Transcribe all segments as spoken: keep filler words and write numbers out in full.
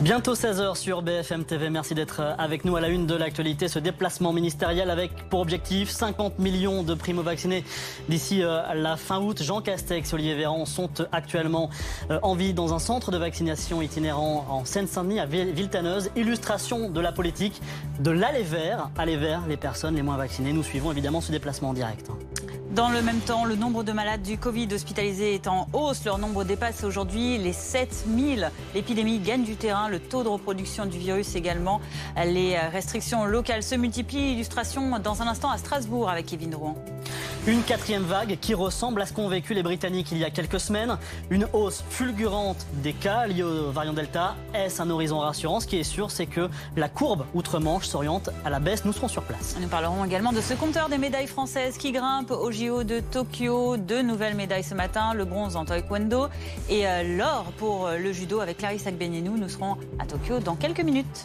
Bientôt seize heures sur B F M T V. Merci d'être avec nous à la une de l'actualité. Ce déplacement ministériel avec pour objectif cinquante millions de primo-vaccinés d'ici la fin août. Jean Castex et Olivier Véran sont actuellement en vie dans un centre de vaccination itinérant en Seine-Saint-Denis à Villetaneuse. Illustration de la politique de l'aller vers, aller vers les personnes les moins vaccinées. Nous suivons évidemment ce déplacement en direct. Dans le même temps, le nombre de malades du Covid hospitalisés est en hausse. Leur nombre dépasse aujourd'hui les sept mille. L'épidémie gagne du terrain, le taux de reproduction du virus également. Les restrictions locales se multiplient. Illustration dans un instant à Strasbourg avec Kevin Drouin. Une quatrième vague qui ressemble à ce qu'ont vécu les Britanniques il y a quelques semaines. Une hausse fulgurante des cas liés au variant Delta. Est-ce un horizon rassurant? Ce qui est sûr, c'est que la courbe outre-Manche s'oriente à la baisse. Nous serons sur place. Nous parlerons également de ce compteur des médailles françaises qui grimpe au J O de Tokyo. Deux nouvelles médailles ce matin, le bronze en taekwondo et euh, l'or pour euh, le judo avec Clarisse Agbenienou. Nous serons à Tokyo dans quelques minutes.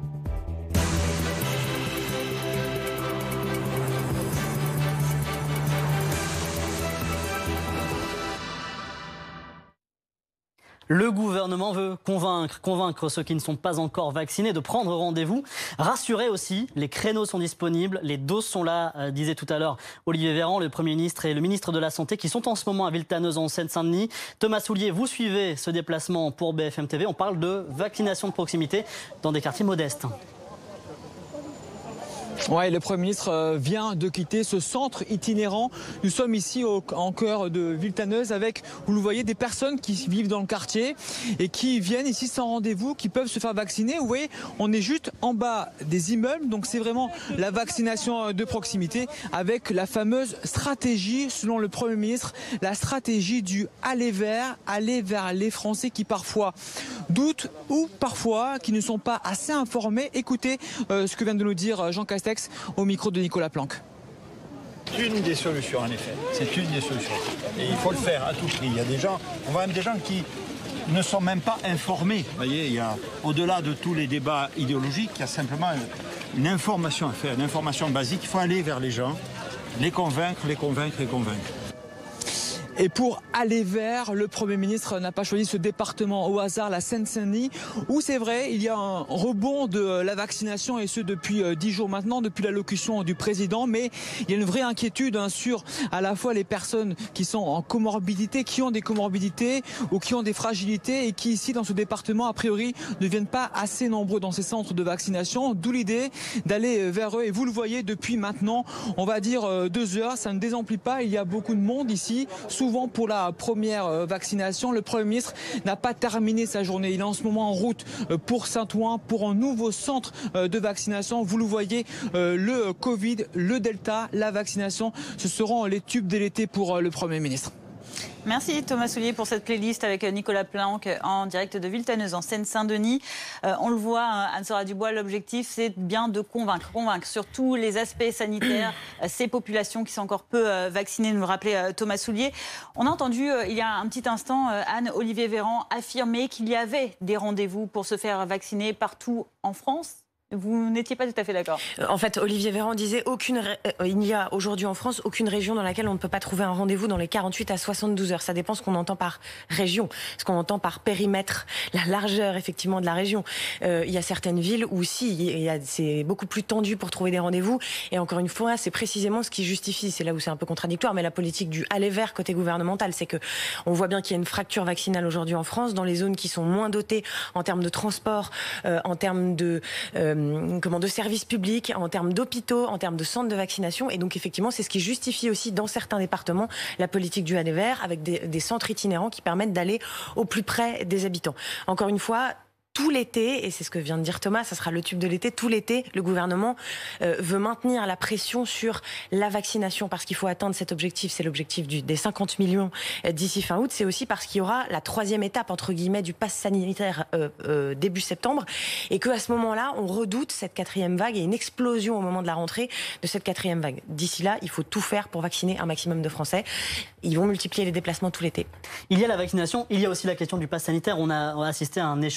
Le gouvernement veut convaincre, convaincre ceux qui ne sont pas encore vaccinés de prendre rendez-vous. Rassurer aussi, les créneaux sont disponibles, les doses sont là, euh, disait tout à l'heure Olivier Véran, le Premier ministre et le ministre de la Santé qui sont en ce moment à Villetaneuse en Seine-Saint-Denis. Thomas Soulier, vous suivez ce déplacement pour B F M T V. On parle de vaccination de proximité dans des quartiers modestes. Ouais, le Premier ministre vient de quitter ce centre itinérant. Nous sommes ici au, en cœur de Villetaneuse avec, vous le voyez, des personnes qui vivent dans le quartier et qui viennent ici sans rendez-vous, qui peuvent se faire vacciner. Vous voyez, on est juste en bas des immeubles, donc c'est vraiment la vaccination de proximité avec la fameuse stratégie, selon le Premier ministre, la stratégie du aller vers, aller vers les Français qui parfois doutent ou parfois qui ne sont pas assez informés. Écoutez euh, ce que vient de nous dire Jean Castex au micro de Nicolas Planck. C'est une des solutions en effet, c'est une des solutions. Et il faut le faire à tout prix. Il y a des gens, on voit même des gens qui ne sont même pas informés. Vous voyez, il y a, au-delà de tous les débats idéologiques, il y a simplement une information à faire, une information basique. Il faut aller vers les gens, les convaincre, les convaincre, les convaincre. Et pour aller vers, le Premier ministre n'a pas choisi ce département au hasard, la Seine-Saint-Denis, où c'est vrai, il y a un rebond de la vaccination, et ce depuis dix jours maintenant, depuis l'allocution du président. Mais il y a une vraie inquiétude hein, sur à la fois les personnes qui sont en comorbidité, qui ont des comorbidités ou qui ont des fragilités et qui ici dans ce département, a priori, ne viennent pas assez nombreux dans ces centres de vaccination. D'où l'idée d'aller vers eux. Et vous le voyez depuis maintenant, on va dire deux heures, ça ne désemplit pas. Il y a beaucoup de monde ici. Souvent pour la première vaccination, le Premier ministre n'a pas terminé sa journée. Il est en ce moment en route pour Saint-Ouen, pour un nouveau centre de vaccination. Vous le voyez, le Covid, le Delta, la vaccination, ce seront les tubes de l'été pour le Premier ministre. Merci Thomas Soulier pour cette playlist avec Nicolas Planck en direct de Villetaneuse en Seine-Saint-Denis. Euh, on le voit, Anne-Sora Dubois, l'objectif c'est bien de convaincre, convaincre sur tous les aspects sanitaires ces populations qui sont encore peu euh, vaccinées, nous le rappelait euh, Thomas Soulier. On a entendu euh, il y a un petit instant euh, Anne-Olivier Véran affirmer qu'il y avait des rendez-vous pour se faire vacciner partout en France. Vous n'étiez pas tout à fait d'accord. En fait, Olivier Véran disait aucune ré... il n'y a aujourd'hui en France aucune région dans laquelle on ne peut pas trouver un rendez-vous dans les quarante-huit à soixante-douze heures. Ça dépend ce qu'on entend par région, ce qu'on entend par périmètre, la largeur effectivement de la région. Euh, il y a certaines villes où si, il y a... c'est beaucoup plus tendu pour trouver des rendez-vous. Et encore une fois, c'est précisément ce qui justifie, c'est là où c'est un peu contradictoire, mais la politique du aller vers côté gouvernemental, c'est que on voit bien qu'il y a une fracture vaccinale aujourd'hui en France dans les zones qui sont moins dotées en termes de transport, euh, en termes de euh, Comment, de services publics, en termes d'hôpitaux, en termes de centres de vaccination. Et donc, effectivement, c'est ce qui justifie aussi, dans certains départements, la politique du aller vers, avec des, des centres itinérants qui permettent d'aller au plus près des habitants. Encore une fois, tout l'été, et c'est ce que vient de dire Thomas, ça sera le tube de l'été, tout l'été, le gouvernement euh, veut maintenir la pression sur la vaccination parce qu'il faut atteindre cet objectif, c'est l'objectif du, des cinquante millions euh, d'ici fin août. C'est aussi parce qu'il y aura la troisième étape, entre guillemets, du pass sanitaire euh, euh, début septembre, et qu'à ce moment-là, on redoute cette quatrième vague et une explosion au moment de la rentrée de cette quatrième vague. D'ici là, il faut tout faire pour vacciner un maximum de Français. Ils vont multiplier les déplacements tout l'été. Il y a la vaccination, il y a aussi la question du pass sanitaire. On a, on a assisté à un échange avec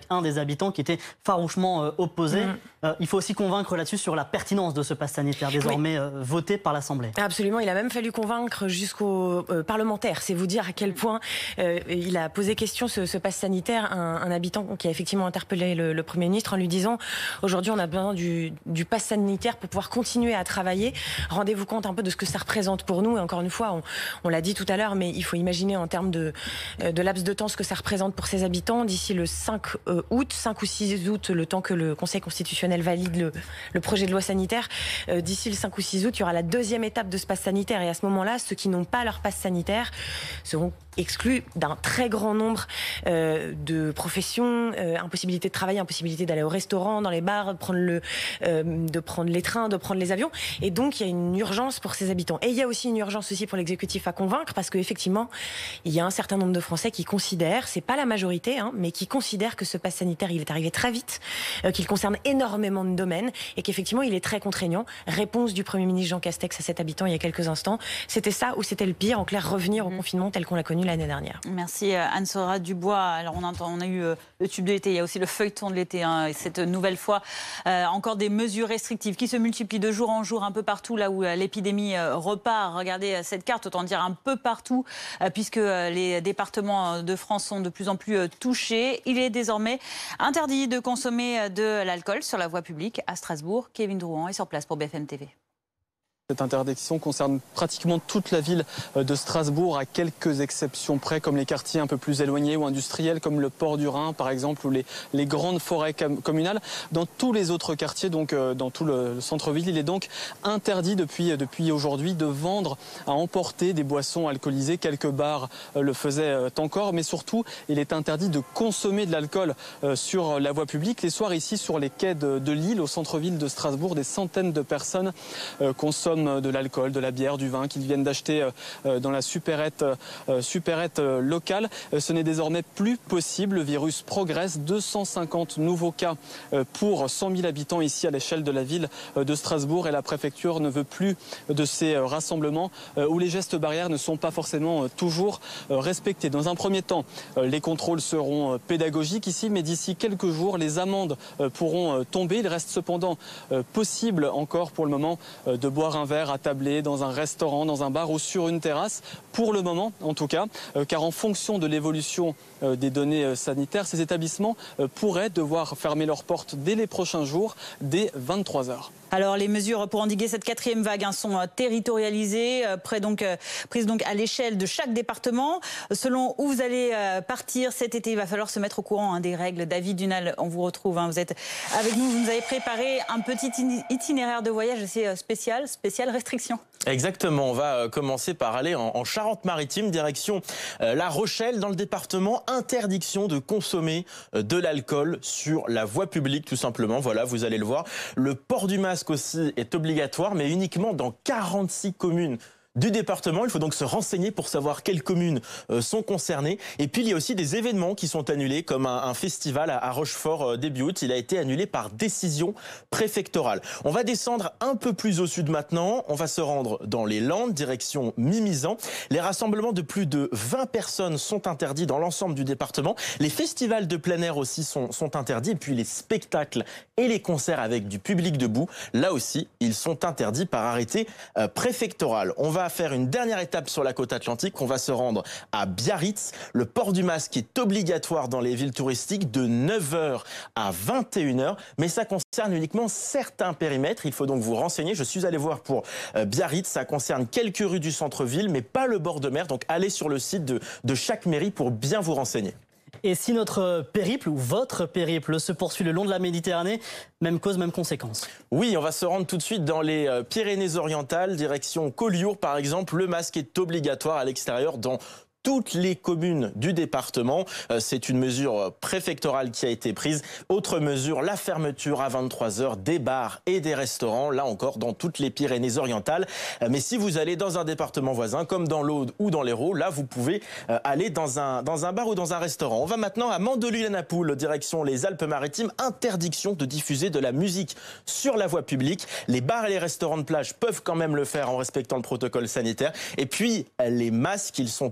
un des habitants qui était farouchement euh, opposé. Mmh. Euh, il faut aussi convaincre là-dessus sur la pertinence de ce pass sanitaire désormais oui. euh, voté par l'Assemblée. Absolument, il a même fallu convaincre jusqu'aux euh, parlementaires. C'est vous dire à quel point euh, il a posé question ce, ce pass sanitaire. Un, un habitant qui a effectivement interpellé le, le Premier ministre en lui disant « Aujourd'hui, on a besoin du, du pass sanitaire pour pouvoir continuer à travailler. Rendez-vous compte un peu de ce que ça représente pour nous. » Et encore une fois, on, on l'a dit tout à l'heure, mais il faut imaginer en termes de, de laps de temps ce que ça représente pour ces habitants. D'ici le cinq août, cinq ou six août, le temps que le Conseil constitutionnel valide le, le projet de loi sanitaire, euh, d'ici le cinq ou six août, il y aura la deuxième étape de ce pass sanitaire. Et à ce moment-là, ceux qui n'ont pas leur pass sanitaire seront exclus d'un très grand nombre euh, de professions, euh, impossibilité de travailler, impossibilité d'aller au restaurant, dans les bars, de prendre, le, euh, de prendre les trains, de prendre les avions. Et donc, il y a une urgence pour ces habitants. Et il y a aussi une urgence aussi pour l'exécutif à convaincre, parce qu'effectivement, il y a un certain nombre de Français qui considèrent, c'est pas la majorité, hein, mais qui considèrent que ce pass sanitaire, il est arrivé très vite, euh, qu'il concerne énormément de domaines et qu'effectivement, il est très contraignant. Réponse du Premier ministre Jean Castex à cet habitant il y a quelques instants. C'était ça ou c'était le pire? En clair, revenir au confinement tel qu'on l'a connu l'année dernière. Merci Anne-Sora Dubois. Alors on, entend, on a eu euh, le tube de l'été, il y a aussi le feuilleton de l'été. Hein, et cette nouvelle fois, euh, encore des mesures restrictives qui se multiplient de jour en jour un peu partout, là où euh, l'épidémie euh, repart. Regardez euh, cette carte, autant dire un peu partout, euh, puisque euh, les départements de France sont de plus en plus euh, touchés. Il est désormais interdit de consommer de l'alcool sur la voie publique à Strasbourg. Kevin Drouan est sur place pour B F M T V. Cette interdiction concerne pratiquement toute la ville de Strasbourg, à quelques exceptions près, comme les quartiers un peu plus éloignés ou industriels, comme le port du Rhin par exemple, ou les, les grandes forêts communales. Dans tous les autres quartiers, donc dans tout le, le centre-ville, il est donc interdit depuis, depuis aujourd'hui de vendre à emporter des boissons alcoolisées. Quelques bars le faisaient encore, mais surtout, il est interdit de consommer de l'alcool sur la voie publique. Les soirs, ici, sur les quais de, de Lille, au centre-ville de Strasbourg, des centaines de personnes consomment de l'alcool, de la bière, du vin qu'ils viennent d'acheter dans la supérette, supérette locale. Ce n'est désormais plus possible. Le virus progresse. deux cent cinquante nouveaux cas pour cent mille habitants ici à l'échelle de la ville de Strasbourg, et la préfecture ne veut plus de ces rassemblements où les gestes barrières ne sont pas forcément toujours respectés. Dans un premier temps, les contrôles seront pédagogiques ici, mais d'ici quelques jours, les amendes pourront tomber. Il reste cependant possible encore pour le moment de boire un verre attablé dans un restaurant, dans un bar ou sur une terrasse, pour le moment en tout cas, euh, car en fonction de l'évolution euh, des données euh, sanitaires, ces établissements euh, pourraient devoir fermer leurs portes dès les prochains jours, dès vingt-trois heures. Alors les mesures pour endiguer cette quatrième vague hein, sont territorialisées, euh, près donc, euh, prises donc à l'échelle de chaque département. Selon où vous allez euh, partir cet été, il va falloir se mettre au courant hein, des règles. David Dunal, on vous retrouve, hein, vous êtes avec nous, vous nous avez préparé un petit itinéraire de voyage assez spécial, spécial restriction. Exactement, on va commencer par aller en, en Charente-Maritime, direction euh, La Rochelle, dans le département. Interdiction de consommer euh, de l'alcool sur la voie publique, tout simplement. Voilà, vous allez le voir. Le port du masque aussi est obligatoire, mais uniquement dans quarante-six communes du département. Il faut donc se renseigner pour savoir quelles communes euh, sont concernées. Et puis, il y a aussi des événements qui sont annulés, comme un, un festival à, à Rochefort euh, début août. Il a été annulé par décision préfectorale. On va descendre un peu plus au sud maintenant. On va se rendre dans les Landes, direction Mimizan. Les rassemblements de plus de vingt personnes sont interdits dans l'ensemble du département. Les festivals de plein air aussi sont, sont interdits. Et puis, les spectacles et les concerts avec du public debout, là aussi, ils sont interdits par arrêté euh, préfectoral. On va faire une dernière étape sur la côte atlantique. On va se rendre à Biarritz. Le port du masque est obligatoire dans les villes touristiques de neuf heures à vingt et une heures, mais ça concerne uniquement certains périmètres. Il faut donc vous renseigner. Je suis allé voir pour euh, Biarritz. Ça concerne quelques rues du centre-ville, mais pas le bord de mer. Donc allez sur le site de, de chaque mairie pour bien vous renseigner. Et si notre périple ou votre périple se poursuit le long de la Méditerranée, même cause, même conséquence. Oui, on va se rendre tout de suite dans les Pyrénées-Orientales, direction Collioure par exemple. Le masque est obligatoire à l'extérieur dans toutes les communes du département. C'est une mesure préfectorale qui a été prise. Autre mesure, la fermeture à vingt-trois heures des bars et des restaurants, là encore dans toutes les Pyrénées-Orientales. Mais si vous allez dans un département voisin, comme dans l'Aude ou dans l'Hérault, là vous pouvez aller dans un, dans un bar ou dans un restaurant. On va maintenant à Mandelieu-la-Napoule, direction les Alpes-Maritimes. Interdiction de diffuser de la musique sur la voie publique. Les bars et les restaurants de plage peuvent quand même le faire en respectant le protocole sanitaire. Et puis, les masques, ils sont obligatoires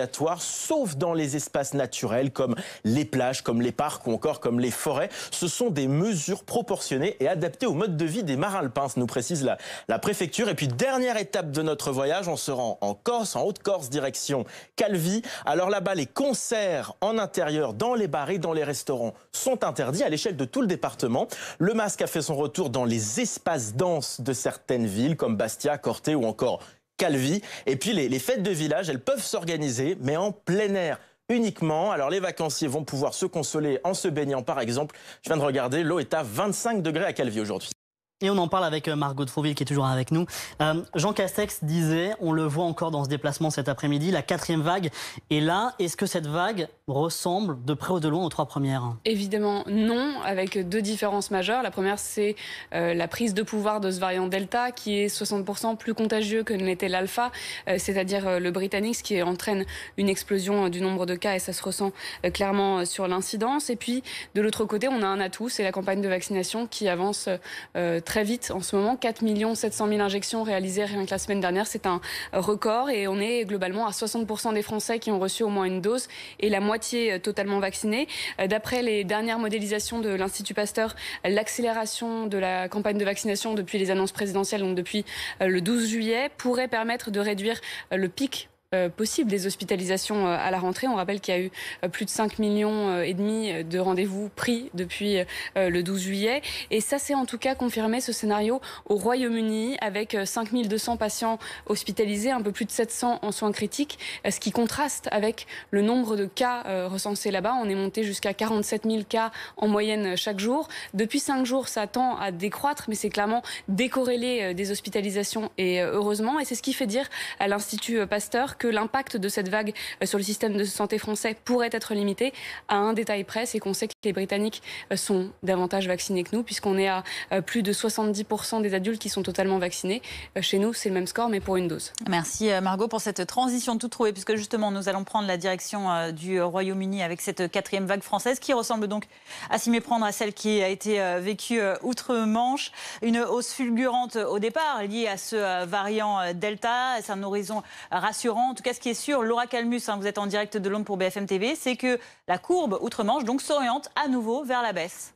obligatoire, sauf dans les espaces naturels comme les plages, comme les parcs ou encore comme les forêts. Ce sont des mesures proportionnées et adaptées au mode de vie des marins alpins, nous précise la, la préfecture. Et puis, dernière étape de notre voyage, on se rend en Corse, en Haute-Corse, direction Calvi. Alors là-bas, les concerts en intérieur, dans les bars et dans les restaurants sont interdits à l'échelle de tout le département. Le masque a fait son retour dans les espaces denses de certaines villes comme Bastia, Corté ou encore Calvi. Et puis les, les fêtes de village, elles peuvent s'organiser, mais en plein air uniquement. Alors les vacanciers vont pouvoir se consoler en se baignant par exemple. Je viens de regarder, l'eau est à vingt-cinq degrés à Calvi aujourd'hui. Et on en parle avec Margot de Frouville qui est toujours avec nous. Euh, Jean Castex disait, on le voit encore dans ce déplacement cet après-midi, la quatrième vague est là. Est-ce que cette vague ressemble de près ou de loin aux trois premières? Évidemment non, avec deux différences majeures. La première, c'est euh, la prise de pouvoir de ce variant Delta qui est soixante pour cent plus contagieux que ne l'était l'Alpha, euh, c'est-à-dire euh, le britannique, ce qui entraîne une explosion euh, du nombre de cas et ça se ressent euh, clairement euh, sur l'incidence. Et puis de l'autre côté, on a un atout, c'est la campagne de vaccination qui avance euh, très très vite en ce moment. quatre millions sept cent mille injections réalisées rien que la semaine dernière. C'est un record et on est globalement à soixante pour cent des Français qui ont reçu au moins une dose et la moitié totalement vaccinée. D'après les dernières modélisations de l'Institut Pasteur, l'accélération de la campagne de vaccination depuis les annonces présidentielles, donc depuis le douze juillet, pourrait permettre de réduire le pic possible des hospitalisations à la rentrée. On rappelle qu'il y a eu plus de cinq millions et demi de rendez-vous pris depuis le douze juillet. Et ça, c'est en tout cas confirmé ce scénario au Royaume-Uni avec cinq mille deux cents patients hospitalisés, un peu plus de sept cents en soins critiques, ce qui contraste avec le nombre de cas recensés là-bas. On est monté jusqu'à quarante-sept mille cas en moyenne chaque jour. Depuis cinq jours, ça tend à décroître, mais c'est clairement décorrélé des hospitalisations et heureusement. Et c'est ce qui fait dire à l'Institut Pasteur que l'impact de cette vague sur le système de santé français pourrait être limité à un détail près, c'est qu'on sait que les Britanniques sont davantage vaccinés que nous, puisqu'on est à plus de soixante-dix pour cent des adultes qui sont totalement vaccinés. Chez nous, c'est le même score, mais pour une dose. Merci Margot pour cette transition toute trouvée, puisque justement, nous allons prendre la direction du Royaume-Uni avec cette quatrième vague française, qui ressemble donc à s'y méprendre à celle qui a été vécue outre-Manche. Une hausse fulgurante au départ, liée à ce variant Delta. C'est un horizon rassurant. En tout cas, ce qui est sûr, Laura Calmus, hein, vous êtes en direct de Londres pour B F M T V, c'est que la courbe outre-Manche donc s'oriente à nouveau vers la baisse.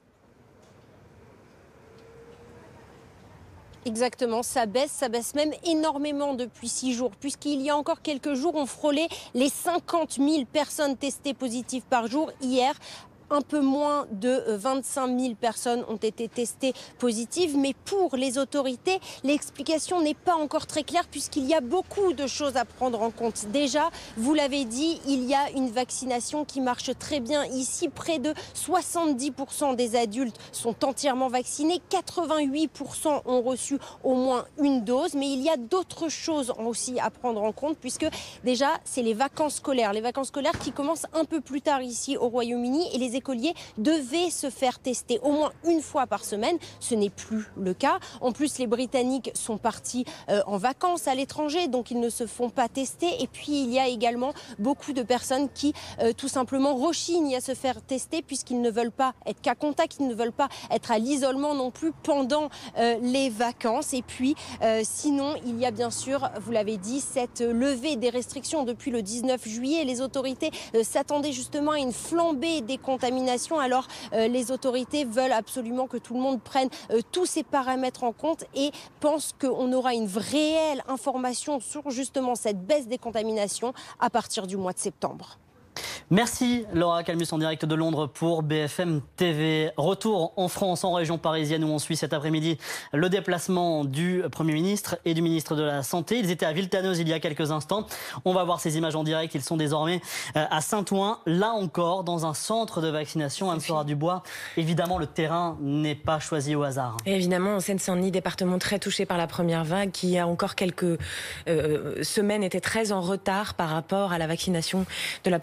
Exactement, ça baisse, ça baisse même énormément depuis six jours, puisqu'il y a encore quelques jours, on frôlait les cinquante mille personnes testées positives par jour. Hier, un peu moins de vingt-cinq mille personnes ont été testées positives. Mais pour les autorités, l'explication n'est pas encore très claire puisqu'il y a beaucoup de choses à prendre en compte. Déjà, vous l'avez dit, il y a une vaccination qui marche très bien ici. Près de soixante-dix pour cent des adultes sont entièrement vaccinés. quatre-vingt-huit pour cent ont reçu au moins une dose. Mais il y a d'autres choses aussi à prendre en compte puisque déjà, c'est les vacances scolaires. Les vacances scolaires qui commencent un peu plus tard ici au Royaume-Uni et les écoliers devaient se faire tester au moins une fois par semaine. Ce n'est plus le cas. En plus, les Britanniques sont partis euh, en vacances à l'étranger, donc ils ne se font pas tester. Et puis, il y a également beaucoup de personnes qui, euh, tout simplement, rechignent à se faire tester puisqu'ils ne veulent pas être cas contact, ils ne veulent pas être à l'isolement non plus pendant euh, les vacances. Et puis, euh, sinon, il y a bien sûr, vous l'avez dit, cette levée des restrictions depuis le dix-neuf juillet. Les autorités euh, s'attendaient justement à une flambée des contaminations. Alors, euh, les autorités veulent absolument que tout le monde prenne euh, tous ces paramètres en compte et pensent qu'on aura une réelle information sur justement cette baisse des contaminations à partir du mois de septembre. Merci Laura Calmus en direct de Londres pour B F M T V. Retour en France, en région parisienne où on suit cet après-midi le déplacement du Premier ministre et du ministre de la Santé. Ils étaient à Villetaneuse il y a quelques instants. On va voir ces images en direct. Ils sont désormais à Saint-Ouen, là encore dans un centre de vaccination. Anne-Sora Dubois, évidemment le terrain n'est pas choisi au hasard. Et évidemment, en Seine-Saint-Denis, département très touché par la première vague, qui il y a encore quelques euh, semaines était très en retard par rapport à la vaccination de la population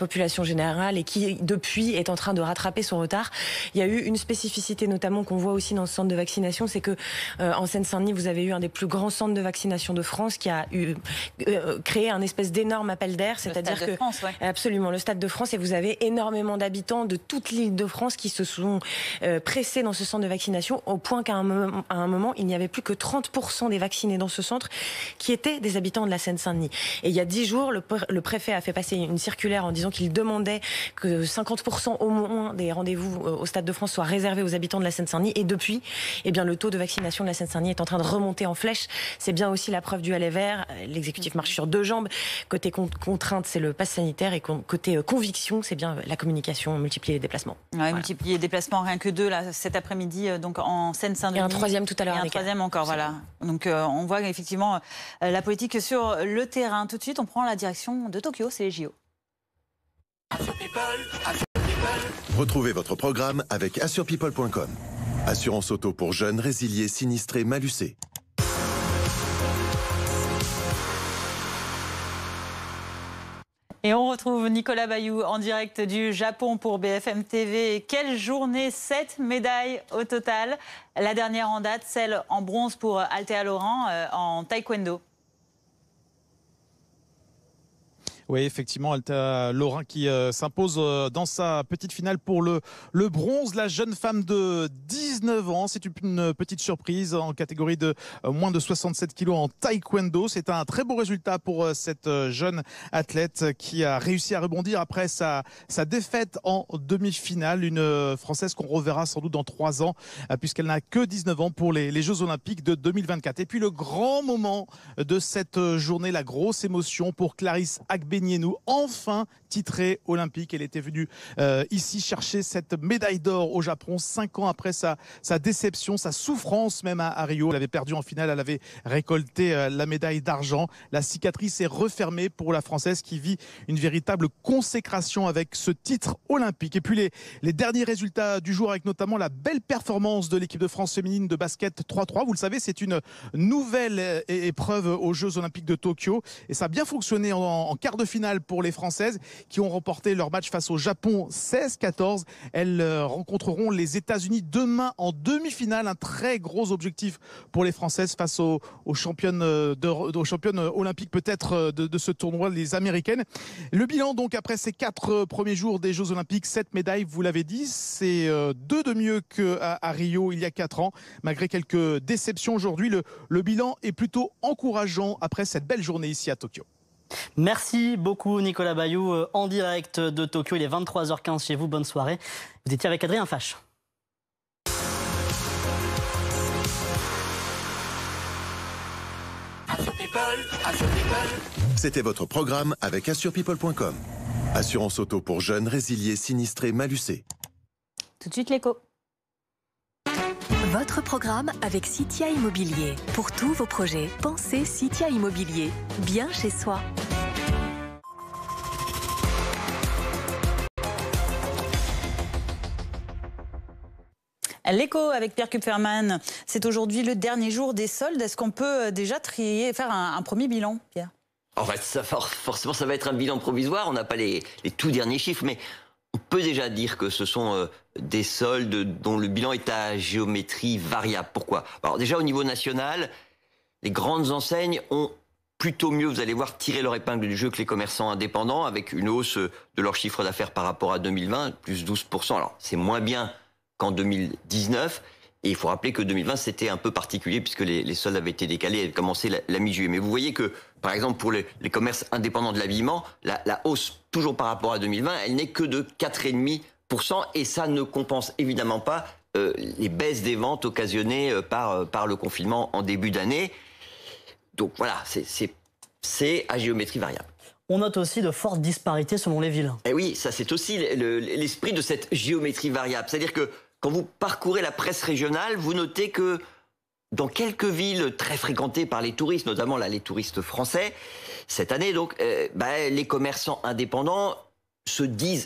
vaccination générale et qui, depuis, est en train de rattraper son retard. Il y a eu une spécificité notamment qu'on voit aussi dans ce centre de vaccination, c'est que euh, en Seine-Saint-Denis, vous avez eu un des plus grands centres de vaccination de France qui a eu, euh, créé un espèce d'énorme appel d'air, c'est-à-dire que France, ouais. absolument le Stade de France, et vous avez énormément d'habitants de toute l'île de France qui se sont euh, pressés dans ce centre de vaccination, au point qu'à un, moment, à un moment, il n'y avait plus que trente pour cent des vaccinés dans ce centre qui étaient des habitants de la Seine-Saint-Denis. Et il y a dix jours, le, le préfet a fait passer une circulaire en disant qu'il demandait que cinquante pour cent au moins des rendez-vous au Stade de France soient réservés aux habitants de la Seine-Saint-Denis. Et depuis, eh bien, le taux de vaccination de la Seine-Saint-Denis est en train de remonter en flèche. C'est bien aussi la preuve du aller vert. L'exécutif marche sur deux jambes. Côté contrainte, c'est le pass sanitaire, et côté conviction, c'est bien la communication, multiplier les déplacements. Ouais, voilà. Multiplier les déplacements, rien que deux là, cet après-midi, donc en Seine-Saint-Denis. Et un troisième tout à l'heure. Et un troisième encore, voilà. Donc euh, on voit effectivement euh, la politique sur le terrain. Tout de suite, on prend la direction de Tokyo, c'est les J O. Retrouvez votre programme avec assure people point com. Assurance auto pour jeunes, résiliés, sinistrés, malucés. Et on retrouve Nicolas Bayou en direct du Japon pour B F M T V. Quelle journée, sept médailles au total. La dernière en date, celle en bronze pour Althea Laurent euh, en taekwondo. Oui, effectivement, Althea Laurent qui euh, s'impose euh, dans sa petite finale pour le, le bronze. La jeune femme de dix-neuf ans, c'est une, une petite surprise en catégorie de euh, moins de soixante-sept kilos en taekwondo. C'est un très beau résultat pour euh, cette euh, jeune athlète qui a réussi à rebondir après sa, sa défaite en demi-finale. Une euh, Française qu'on reverra sans doute dans trois ans euh, puisqu'elle n'a que dix-neuf ans pour les, les Jeux Olympiques de deux mille vingt-quatre. Et puis le grand moment de cette euh, journée, la grosse émotion pour Clarisse Agbenienou, enfin titrée olympique. Elle était venue euh, ici chercher cette médaille d'or au Japon, cinq ans après sa, sa déception, sa souffrance même à, à Rio. Elle avait perdu en finale, elle avait récolté euh, la médaille d'argent. La cicatrice est refermée pour la Française qui vit une véritable consécration avec ce titre olympique. Et puis les, les derniers résultats du jour, avec notamment la belle performance de l'équipe de France féminine de basket trois trois. Vous le savez, c'est une nouvelle épreuve aux Jeux Olympiques de Tokyo et ça a bien fonctionné en, en quart de finale pour les Françaises qui ont remporté leur match face au Japon seize quatorze. Elles rencontreront les États-Unis demain en demi-finale. Un très gros objectif pour les Françaises face aux, aux, championnes, de, aux championnes olympiques peut-être de, de ce tournoi, les Américaines. Le bilan donc après ces quatre premiers jours des Jeux Olympiques, sept médailles, vous l'avez dit, c'est deux de mieux qu'à à Rio il y a quatre ans. Malgré quelques déceptions aujourd'hui, le, le bilan est plutôt encourageant après cette belle journée ici à Tokyo. Merci beaucoup Nicolas Bayou en direct de Tokyo. Il est vingt-trois heures quinze chez vous. Bonne soirée. Vous étiez avec Adrien Fache. C'était votre programme avec assure people point com. Assurance auto pour jeunes, résiliés, sinistrés, malucés. Tout de suite l'écho. Votre programme avec Citia Immobilier. Pour tous vos projets, pensez Citia Immobilier. Bien chez soi. L'écho avec Pierre Kupferman. C'est aujourd'hui le dernier jour des soldes. Est-ce qu'on peut déjà trier, faire un, un premier bilan, Pierre? En fait, ça, forcément, ça va être un bilan provisoire. On n'a pas les, les tout derniers chiffres, mais on peut déjà dire que ce sont euh, des soldes dont le bilan est à géométrie variable. Pourquoi? Alors déjà, au niveau national, les grandes enseignes ont plutôt mieux, vous allez voir, tiré leur épingle du jeu que les commerçants indépendants, avec une hausse de leur chiffre d'affaires par rapport à deux mille vingt, plus douze pour cent. Alors, c'est moins bien qu'en deux mille dix-neuf. Et il faut rappeler que deux mille vingt, c'était un peu particulier puisque les, les soldes avaient été décalés et avaient commencé la, la mi-juillet. Mais vous voyez que, par exemple, pour les, les commerces indépendants de l'habillement, la, la hausse, toujours par rapport à deux mille vingt, elle n'est que de quatre virgule cinq pour cent et ça ne compense évidemment pas euh, les baisses des ventes occasionnées euh, par, euh, par le confinement en début d'année. Donc voilà, c'est à géométrie variable. On note aussi de fortes disparités selon les villes. Et oui, ça c'est aussi l'esprit de cette géométrie variable. C'est-à-dire que quand vous parcourez la presse régionale, vous notez que dans quelques villes très fréquentées par les touristes, notamment là, les touristes français, cette année, donc, euh, bah, les commerçants indépendants se disent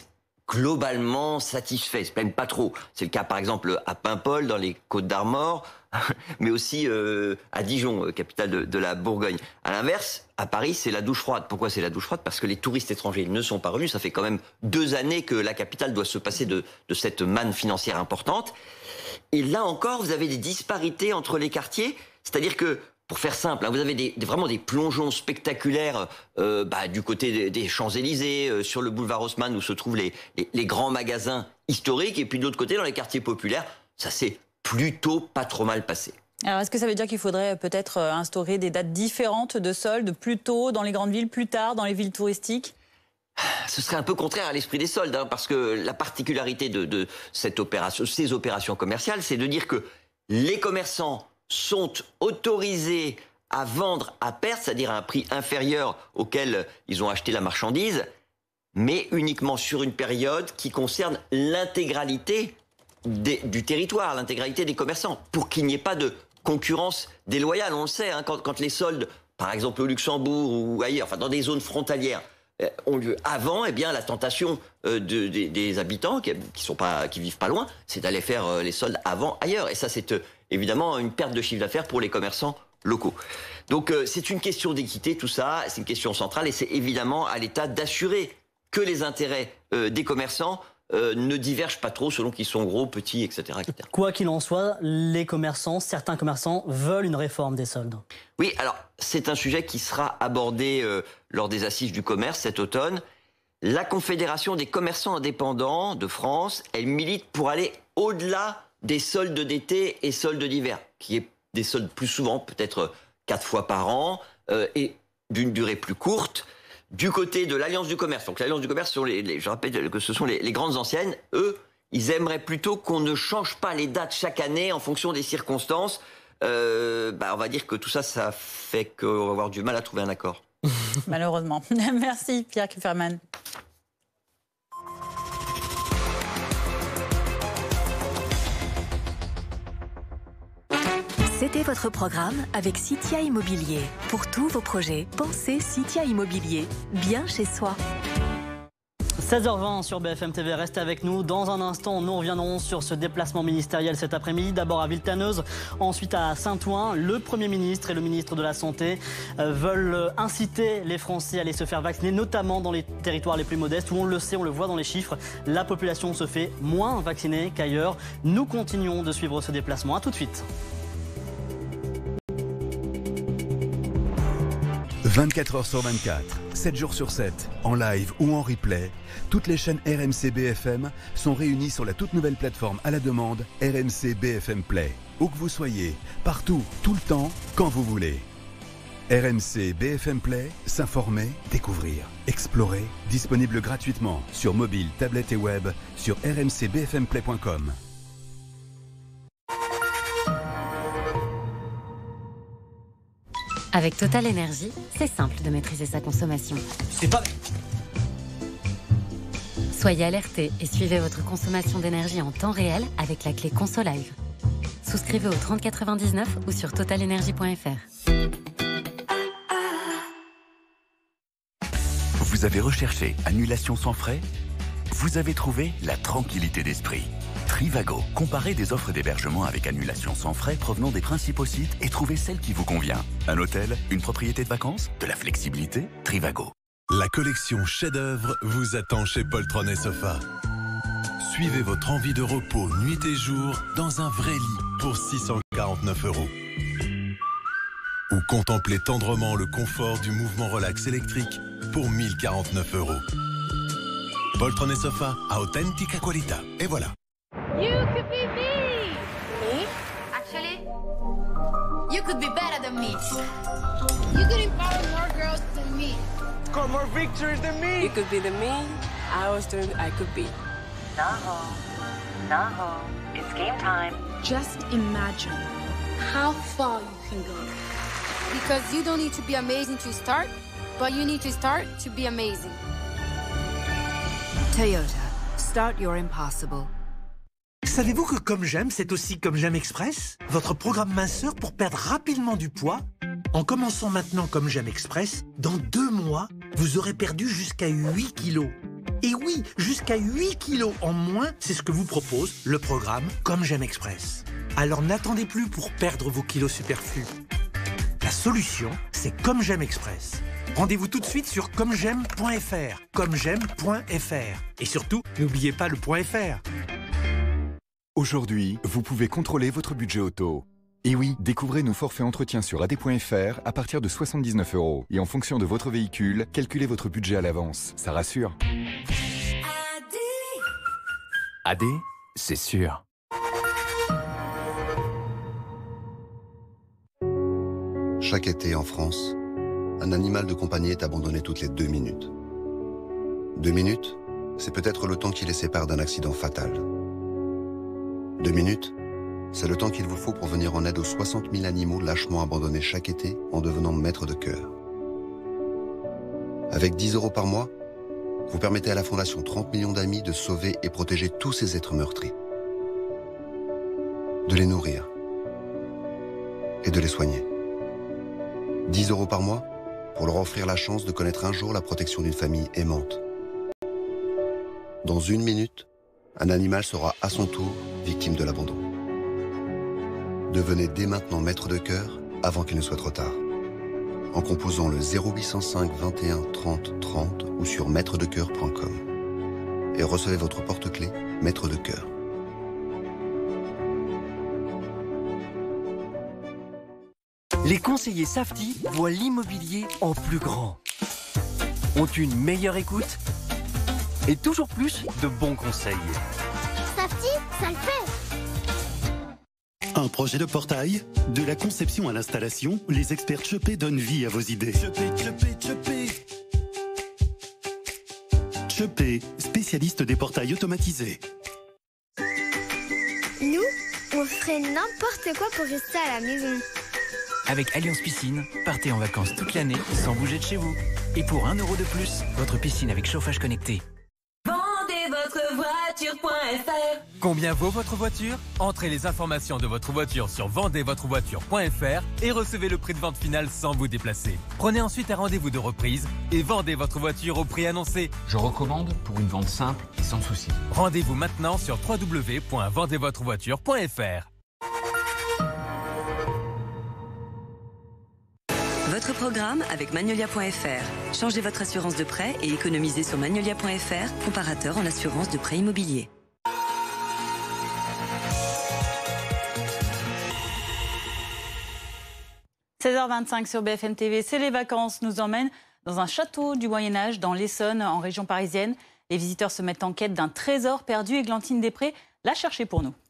globalement satisfaits, ils se plaignent pas trop. C'est le cas par exemple à Paimpol, dans les Côtes-d'Armor, mais aussi euh, à Dijon, capitale de, de la Bourgogne. À l'inverse, à Paris, c'est la douche froide. Pourquoi c'est la douche froide? Parce que les touristes étrangers ne sont pas revenus. Ça fait quand même deux années que la capitale doit se passer de, de cette manne financière importante. Et là encore, vous avez des disparités entre les quartiers. C'est-à-dire que, pour faire simple, hein, vous avez des, des, vraiment des plongeons spectaculaires euh, bah, du côté des, des Champs-Élysées, euh, sur le boulevard Haussmann, où se trouvent les, les, les grands magasins historiques. Et puis de l'autre côté, dans les quartiers populaires, ça s'est plutôt pas trop mal passé. Alors, est-ce que ça veut dire qu'il faudrait peut-être instaurer des dates différentes de soldes, plus tôt dans les grandes villes, plus tard dans les villes touristiques? Ce serait un peu contraire à l'esprit des soldes, hein, parce que la particularité de, de cette opération, ces opérations commerciales, c'est de dire que les commerçants sont autorisés à vendre à perte, c'est-à-dire à un prix inférieur auquel ils ont acheté la marchandise, mais uniquement sur une période qui concerne l'intégralité des, du territoire, l'intégralité des commerçants, pour qu'il n'y ait pas de concurrence déloyale. On le sait, hein, quand, quand les soldes, par exemple au Luxembourg ou ailleurs, enfin dans des zones frontalières, euh, ont lieu avant, eh bien la tentation euh, de, de, des habitants qui, qui sont pas, qui vivent pas loin, c'est d'aller faire euh, les soldes avant ailleurs. Et ça, c'est euh, évidemment une perte de chiffre d'affaires pour les commerçants locaux. Donc euh, c'est une question d'équité, tout ça, c'est une question centrale, et c'est évidemment à l'État d'assurer que les intérêts euh, des commerçants Euh, ne divergent pas trop selon qu'ils sont gros, petits, et cetera, et cetera. Quoi qu'il en soit, les commerçants, certains commerçants veulent une réforme des soldes. Oui, alors c'est un sujet qui sera abordé euh, lors des assises du commerce cet automne. La Confédération des commerçants indépendants de France, elle milite pour aller au-delà des soldes d'été et soldes d'hiver, qui est des soldes plus souvent, peut-être quatre fois par an, euh, et d'une durée plus courte. Du côté de l'Alliance du commerce, donc l'Alliance du commerce, sont les, les, je rappelle que ce sont les, les grandes anciennes, eux, ils aimeraient plutôt qu'on ne change pas les dates chaque année en fonction des circonstances. Euh, bah, on va dire que tout ça, ça fait qu'on va avoir du mal à trouver un accord. Malheureusement. Merci Pierre Kufferman. C'était votre programme avec Citia Immobilier. Pour tous vos projets, pensez Citia Immobilier, bien chez soi. seize heures vingt sur B F M T V, restez avec nous. Dans un instant, nous reviendrons sur ce déplacement ministériel cet après-midi. D'abord à Villetaneuse, ensuite à Saint-Ouen. Le Premier ministre et le ministre de la Santé veulent inciter les Français à aller se faire vacciner, notamment dans les territoires les plus modestes, où on le sait, on le voit dans les chiffres, la population se fait moins vaccinée qu'ailleurs. Nous continuons de suivre ce déplacement. À tout de suite. vingt-quatre heures sur vingt-quatre, sept jours sur sept, en live ou en replay, toutes les chaînes R M C B F M sont réunies sur la toute nouvelle plateforme à la demande R M C B F M Play. Où que vous soyez, partout, tout le temps, quand vous voulez. R M C B F M Play, s'informer, découvrir, explorer, disponible gratuitement sur mobile, tablette et web sur r m c b f m play point com. Avec Total Energy, c'est simple de maîtriser sa consommation. C'est pas... Soyez alertés et suivez votre consommation d'énergie en temps réel avec la clé ConsoLive. Souscrivez au trente quatre-vingt-dix-neuf ou sur total energy point f r. Vous avez recherché annulation sans frais? Vous avez trouvé la tranquillité d'esprit. Trivago. Comparez des offres d'hébergement avec annulation sans frais provenant des principaux sites et trouvez celle qui vous convient. Un hôtel, une propriété de vacances, de la flexibilité, Trivago. La collection chef-d'œuvre vous attend chez Poltron et Sofa. Suivez votre envie de repos nuit et jour dans un vrai lit pour six cent quarante-neuf euros. Ou contemplez tendrement le confort du mouvement relax électrique pour mille quarante-neuf euros. Poltron et Sofa à authentica qualità. Et voilà. You could be me! Me? Actually, you could be better than me. You could empower more girls than me. Score more victories than me. You could be the me I was doing I could be. Naho, Naho, it's game time. Just imagine how far you can go. Because you don't need to be amazing to start, but you need to start to be amazing. Toyota, start your impossible. Savez-vous que Comme J'aime, c'est aussi Comme J'aime Express? Votre programme minceur pour perdre rapidement du poids? En commençant maintenant Comme J'aime Express, dans deux mois, vous aurez perdu jusqu'à huit kilos. Et oui, jusqu'à huit kilos en moins, c'est ce que vous propose le programme Comme J'aime Express. Alors n'attendez plus pour perdre vos kilos superflus. La solution, c'est Comme J'aime Express. Rendez-vous tout de suite sur comme j'aime point f r, comme j'aime point f r. Et surtout, n'oubliez pas le .fr. Aujourd'hui, vous pouvez contrôler votre budget auto. Et oui, découvrez nos forfaits entretien sur a d point f r à partir de soixante-dix-neuf euros. Et en fonction de votre véhicule, calculez votre budget à l'avance. Ça rassure. A D, c'est sûr. Chaque été en France, un animal de compagnie est abandonné toutes les deux minutes. Deux minutes, c'est peut-être le temps qui les sépare d'un accident fatal. Deux minutes, c'est le temps qu'il vous faut pour venir en aide aux soixante mille animaux lâchement abandonnés chaque été en devenant maître de cœur. Avec dix euros par mois, vous permettez à la Fondation trente millions d'amis de sauver et protéger tous ces êtres meurtris. De les nourrir et de les soigner. dix euros par mois pour leur offrir la chance de connaître un jour la protection d'une famille aimante. Dans une minute, un animal sera à son tour victime de l'abandon. Devenez dès maintenant maître de cœur avant qu'il ne soit trop tard. En composant le zéro huit cent cinq vingt et un trente trente ou sur maître de cœur point com. Et recevez votre porte-clés Maître de cœur. Les conseillers Safety voient l'immobilier en plus grand. Ont une meilleure écoute et toujours plus de bons conseils. Safety, ça le fait. Un projet de portail, de la conception à l'installation, les experts Chepé donnent vie à vos idées. Chepé, Chepé, Chepé. Chepé, spécialiste des portails automatisés. Nous, on ferait n'importe quoi pour rester à la maison. Avec Alliance Piscine, partez en vacances toute l'année sans bouger de chez vous. Et pour un euro de plus, votre piscine avec chauffage connecté. Vendez votre voiture point f r. Combien vaut votre voiture? Entrez les informations de votre voiture sur vendez votre voiture point f r et recevez le prix de vente final sans vous déplacer. Prenez ensuite un rendez-vous de reprise et vendez votre voiture au prix annoncé. Je recommande pour une vente simple et sans souci. Rendez-vous maintenant sur w w w point vendez votre voiture point f r. Votre programme avec Magnolia point f r. Changez votre assurance de prêt et économisez sur Magnolia point f r, comparateur en assurance de prêt immobilier. seize heures vingt-cinq sur B F M T V, c'est les vacances, nous emmène dans un château du Moyen-Âge, dans l'Essonne, en région parisienne. Les visiteurs se mettent en quête d'un trésor perdu. Églantine Després l'a cherché pour nous.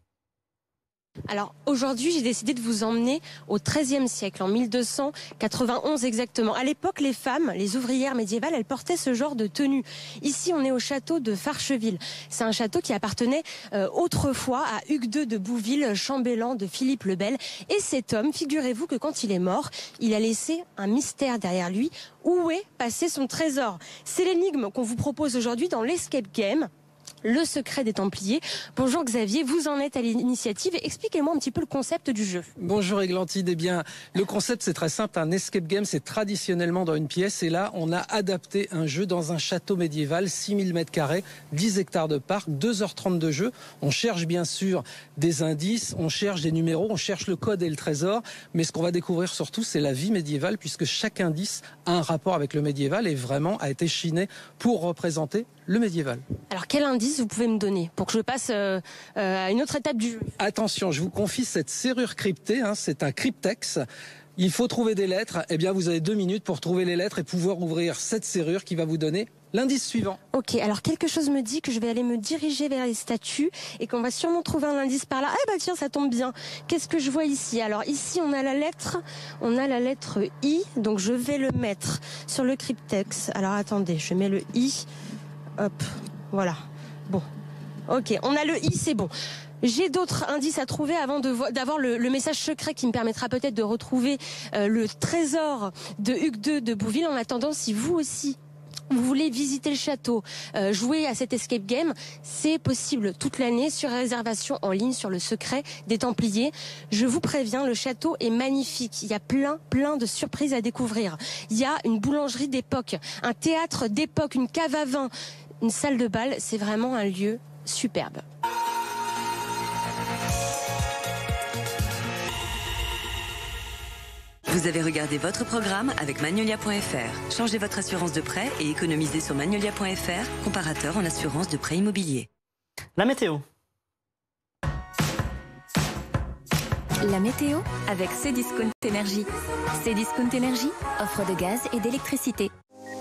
Alors aujourd'hui, j'ai décidé de vous emmener au treizième siècle, en mille deux cent quatre-vingt-onze exactement. À l'époque, les femmes, les ouvrières médiévales, elles portaient ce genre de tenue. Ici, on est au château de Farcheville. C'est un château qui appartenait euh, autrefois à Hugues deux de Bouville, chambellan de Philippe le Bel. Et cet homme, figurez-vous que quand il est mort, il a laissé un mystère derrière lui. Où est passé son trésor? C'est l'énigme qu'on vous propose aujourd'hui dans l'Escape Game. Le secret des Templiers. Bonjour Xavier, vous en êtes à l'initiative. Expliquez-moi un petit peu le concept du jeu. Bonjour Églantine. Eh bien, le concept c'est très simple. Un escape game, c'est traditionnellement dans une pièce. Et là, on a adapté un jeu dans un château médiéval, six mille mètres carrés, dix hectares de parc, deux heures trente de jeu. On cherche bien sûr des indices, on cherche des numéros, on cherche le code et le trésor. Mais ce qu'on va découvrir surtout, c'est la vie médiévale, puisque chaque indice a un rapport avec le médiéval et vraiment a été chiné pour représenter le médiéval. Alors quel indice vous pouvez me donner pour que je passe euh, euh, à une autre étape du jeu? Attention, je vous confie cette serrure cryptée, hein, c'est un cryptex. Il faut trouver des lettres. Eh bien, vous avez deux minutes pour trouver les lettres et pouvoir ouvrir cette serrure qui va vous donner l'indice suivant. Ok, alors quelque chose me dit que je vais aller me diriger vers les statues et qu'on va sûrement trouver un indice par là. Eh bah tiens, ça tombe bien. Qu'est-ce que je vois ici? Alors ici, on a la lettre, on a la lettre I, donc je vais le mettre sur le cryptex. Alors attendez, je mets le I. Hop, voilà. Bon, ok, on a le I, c'est bon. J'ai d'autres indices à trouver avant d'avoir le, le message secret qui me permettra peut-être de retrouver euh, le trésor de Hugues deux de Bouville. En attendant, si vous aussi, vous voulez visiter le château, euh, jouer à cet escape game, c'est possible toute l'année sur réservation en ligne sur le secret des Templiers. Je vous préviens, le château est magnifique. Il y a plein, plein de surprises à découvrir. Il y a une boulangerie d'époque, un théâtre d'époque, une cave à vin. une salle de bal, c'est vraiment un lieu superbe. Vous avez regardé votre programme avec Magnolia point F R. Changez votre assurance de prêt et économisez sur Magnolia point F R, comparateur en assurance de prêt immobilier. La météo. La météo avec Cdiscount Énergie. Cdiscount Énergie, offre de gaz et d'électricité.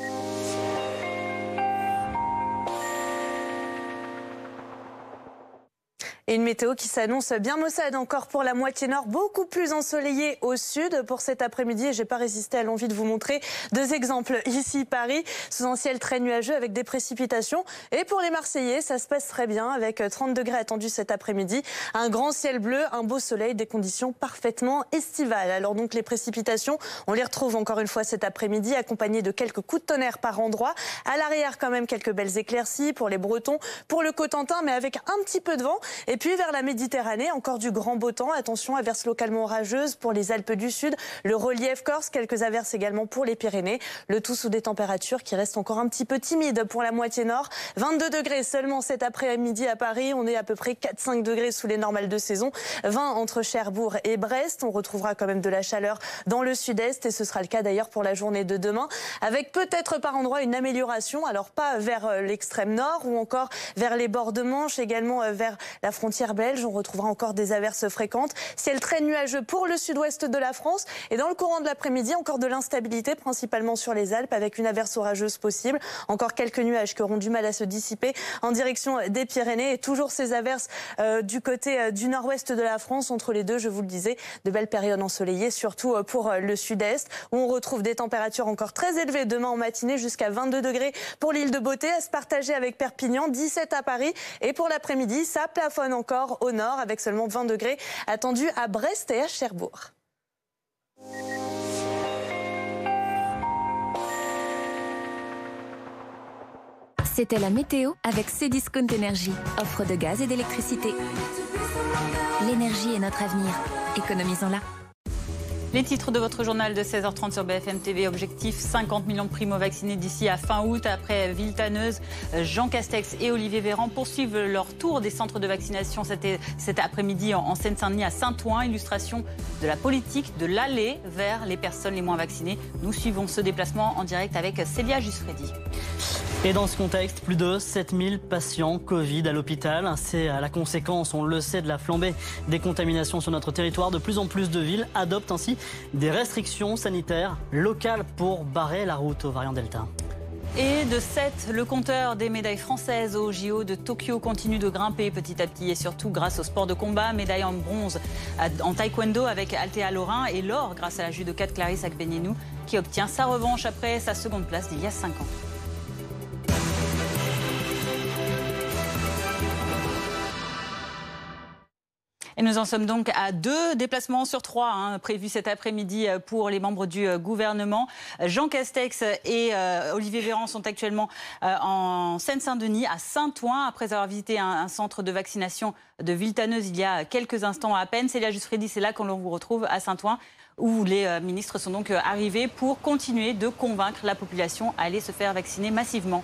Et une météo qui s'annonce bien maussade encore pour la moitié nord, beaucoup plus ensoleillée au sud pour cet après-midi. Et j'ai pas résisté à l'envie de vous montrer deux exemples. Ici, Paris, sous un ciel très nuageux avec des précipitations. Et pour les Marseillais, ça se passe très bien avec trente degrés attendus cet après-midi. Un grand ciel bleu, un beau soleil, des conditions parfaitement estivales. Alors donc les précipitations, on les retrouve encore une fois cet après-midi, accompagnées de quelques coups de tonnerre par endroit. À l'arrière, quand même, quelques belles éclaircies pour les Bretons, pour le Cotentin, mais avec un petit peu de vent. Et puis vers la Méditerranée, encore du grand beau temps. Attention, averses localement orageuses pour les Alpes du Sud, le relief corse, quelques averses également pour les Pyrénées. Le tout sous des températures qui restent encore un petit peu timides pour la moitié nord. vingt-deux degrés seulement cet après-midi à Paris. On est à peu près quatre à cinq degrés sous les normales de saison. vingt entre Cherbourg et Brest. On retrouvera quand même de la chaleur dans le sud-est et ce sera le cas d'ailleurs pour la journée de demain. Avec peut-être par endroit une amélioration. Alors pas vers l'extrême nord ou encore vers les bords de Manche, également vers la frontière belge. On retrouvera encore des averses fréquentes. Ciel très nuageux pour le sud-ouest de la France. Et dans le courant de l'après-midi, encore de l'instabilité, principalement sur les Alpes, avec une averse orageuse possible. Encore quelques nuages qui auront du mal à se dissiper en direction des Pyrénées. Et toujours ces averses euh, du côté euh, du nord-ouest de la France. Entre les deux, je vous le disais, de belles périodes ensoleillées, surtout euh, pour euh, le sud-est, où on retrouve des températures encore très élevées demain en matinée, jusqu'à vingt-deux degrés pour l'île de Beauté, à se partager avec Perpignan, dix-sept à Paris. Et pour l'après-midi, ça plafonne encore au nord avec seulement vingt degrés attendus à Brest et à Cherbourg. C'était la météo avec Cdiscount Énergie, offre de gaz et d'électricité. L'énergie est notre avenir. Économisons-la. Les titres de votre journal de seize heures trente sur B F M T V. Objectif cinquante millions de primo-vaccinés d'ici à fin août. Après Villetaneuse, Jean Castex et Olivier Véran poursuivent leur tour des centres de vaccination cet, cet après-midi en Seine-Saint-Denis à Saint-Ouen. Illustration de la politique de l'aller vers les personnes les moins vaccinées. Nous suivons ce déplacement en direct avec Célia Jusfredi. Et dans ce contexte, plus de sept mille patients Covid à l'hôpital. C'est la conséquence, on le sait, de la flambée des contaminations sur notre territoire. De plus en plus de villes adoptent ainsi des restrictions sanitaires locales pour barrer la route aux variants Delta. Et de sept, le compteur des médailles françaises au J O de Tokyo continue de grimper petit à petit et surtout grâce au sport de combat. Médaille en bronze en taekwondo avec Althea Lorrain et l'or grâce à la judoka Clarisse Agbenienou qui obtient sa revanche après sa seconde place d'il y a cinq ans. Et nous en sommes donc à deux déplacements sur trois hein, prévus cet après-midi pour les membres du gouvernement. Jean Castex et euh, Olivier Véran sont actuellement euh, en Seine-Saint-Denis, à Saint-Ouen, après avoir visité un, un centre de vaccination de Villetaneuse il y a quelques instants à peine. Célia Jusfredi, c'est là qu'on vous retrouve à Saint-Ouen, où les euh, ministres sont donc euh, arrivés pour continuer de convaincre la population à aller se faire vacciner massivement.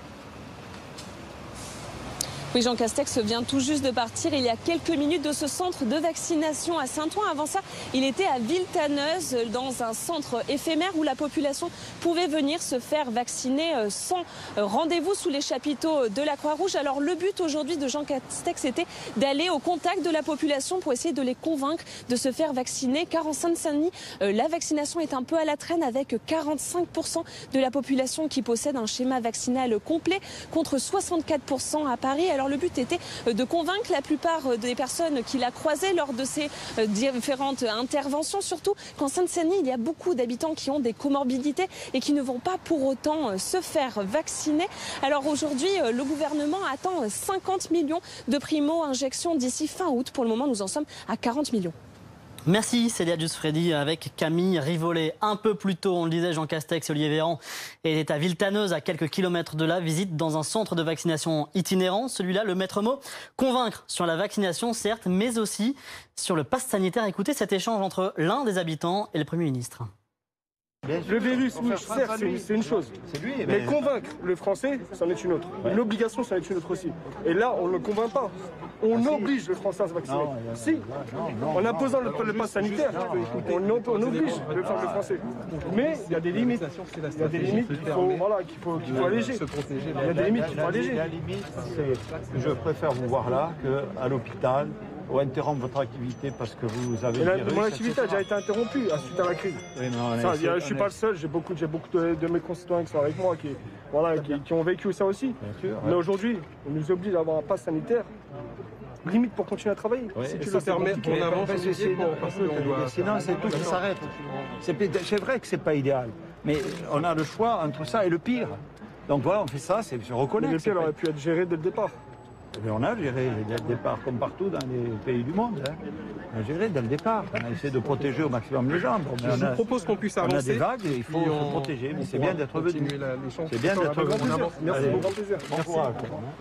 Oui, Jean Castex vient tout juste de partir il y a quelques minutes de ce centre de vaccination à Saint-Ouen. Avant ça, il était à Villetaneuse, dans un centre éphémère où la population pouvait venir se faire vacciner sans rendez-vous sous les chapiteaux de la Croix-Rouge. Alors le but aujourd'hui de Jean Castex était d'aller au contact de la population pour essayer de les convaincre de se faire vacciner. Car en Seine-Saint-Denis, la vaccination est un peu à la traîne avec quarante-cinq pour cent de la population qui possède un schéma vaccinal complet contre soixante-quatre pour cent à Paris. Alors le but était de convaincre la plupart des personnes qu'il a croisées lors de ces différentes interventions, surtout qu'en Seine-Saint-Denis, il y a beaucoup d'habitants qui ont des comorbidités et qui ne vont pas pour autant se faire vacciner. Alors aujourd'hui, le gouvernement attend cinquante millions de primo-injections d'ici fin août. Pour le moment, nous en sommes à quarante millions. Merci Célia Jusfredi avec Camille Rivollet. Un peu plus tôt, on le disait, Jean Castex et Olivier Véran étaient à Villetaneuse, à quelques kilomètres de là, visite dans un centre de vaccination itinérant. Celui-là, le maître mot, convaincre sur la vaccination, certes, mais aussi sur le pass sanitaire. Écoutez cet échange entre l'un des habitants et le Premier ministre. Le virus, oui, certes, c'est une chose. Lui, mais... mais convaincre le Français, c'en est une autre. Ouais. L'obligation, c'en est une autre aussi. Et là, on ne le convainc pas. On ah, oblige si. le Français à se vacciner. Non, non, si, non, non, en imposant le, le pass sanitaire, non, on, on oblige le, le Français. Mais il y a des limites. Il y a des limites qu'il faut, voilà, qu'il faut, qu'il faut alléger. Il y a des limites qu'il faut alléger. La limite, c'est que je préfère vous voir là qu'à l'hôpital, ou interrompre votre activité parce que vous avez... La, virus, mon activité a déjà été interrompue suite à la crise. Oui, ça, est, je ne suis pas le seul, j'ai beaucoup, beaucoup de, de mes concitoyens qui sont avec moi, qui, voilà, qui, qui ont vécu ça aussi. Sûr, Mais ouais. aujourd'hui, on nous oblige d'avoir un pass sanitaire, limite pour continuer à travailler. Oui. Si tu ça permet qu'on avance aussi pour passer. Sinon, c'est tout qui s'arrête. C'est vrai que c'est pas idéal, mais on a le choix entre ça et le pire. Donc voilà, on fait ça, je reconnais. Mais le pire aurait pu être géré dès le départ. Mais on a géré dès le départ, comme partout dans les pays du monde. Hein. On a géré dès le départ. On a essayé de protéger au maximum les gens. Je vous a, propose qu'on puisse avancer. On a des vagues et il faut on, se protéger. Mais c'est bien d'être venu. C'est bien d'être venu. Merci beaucoup. Bon plaisir. Bon courage.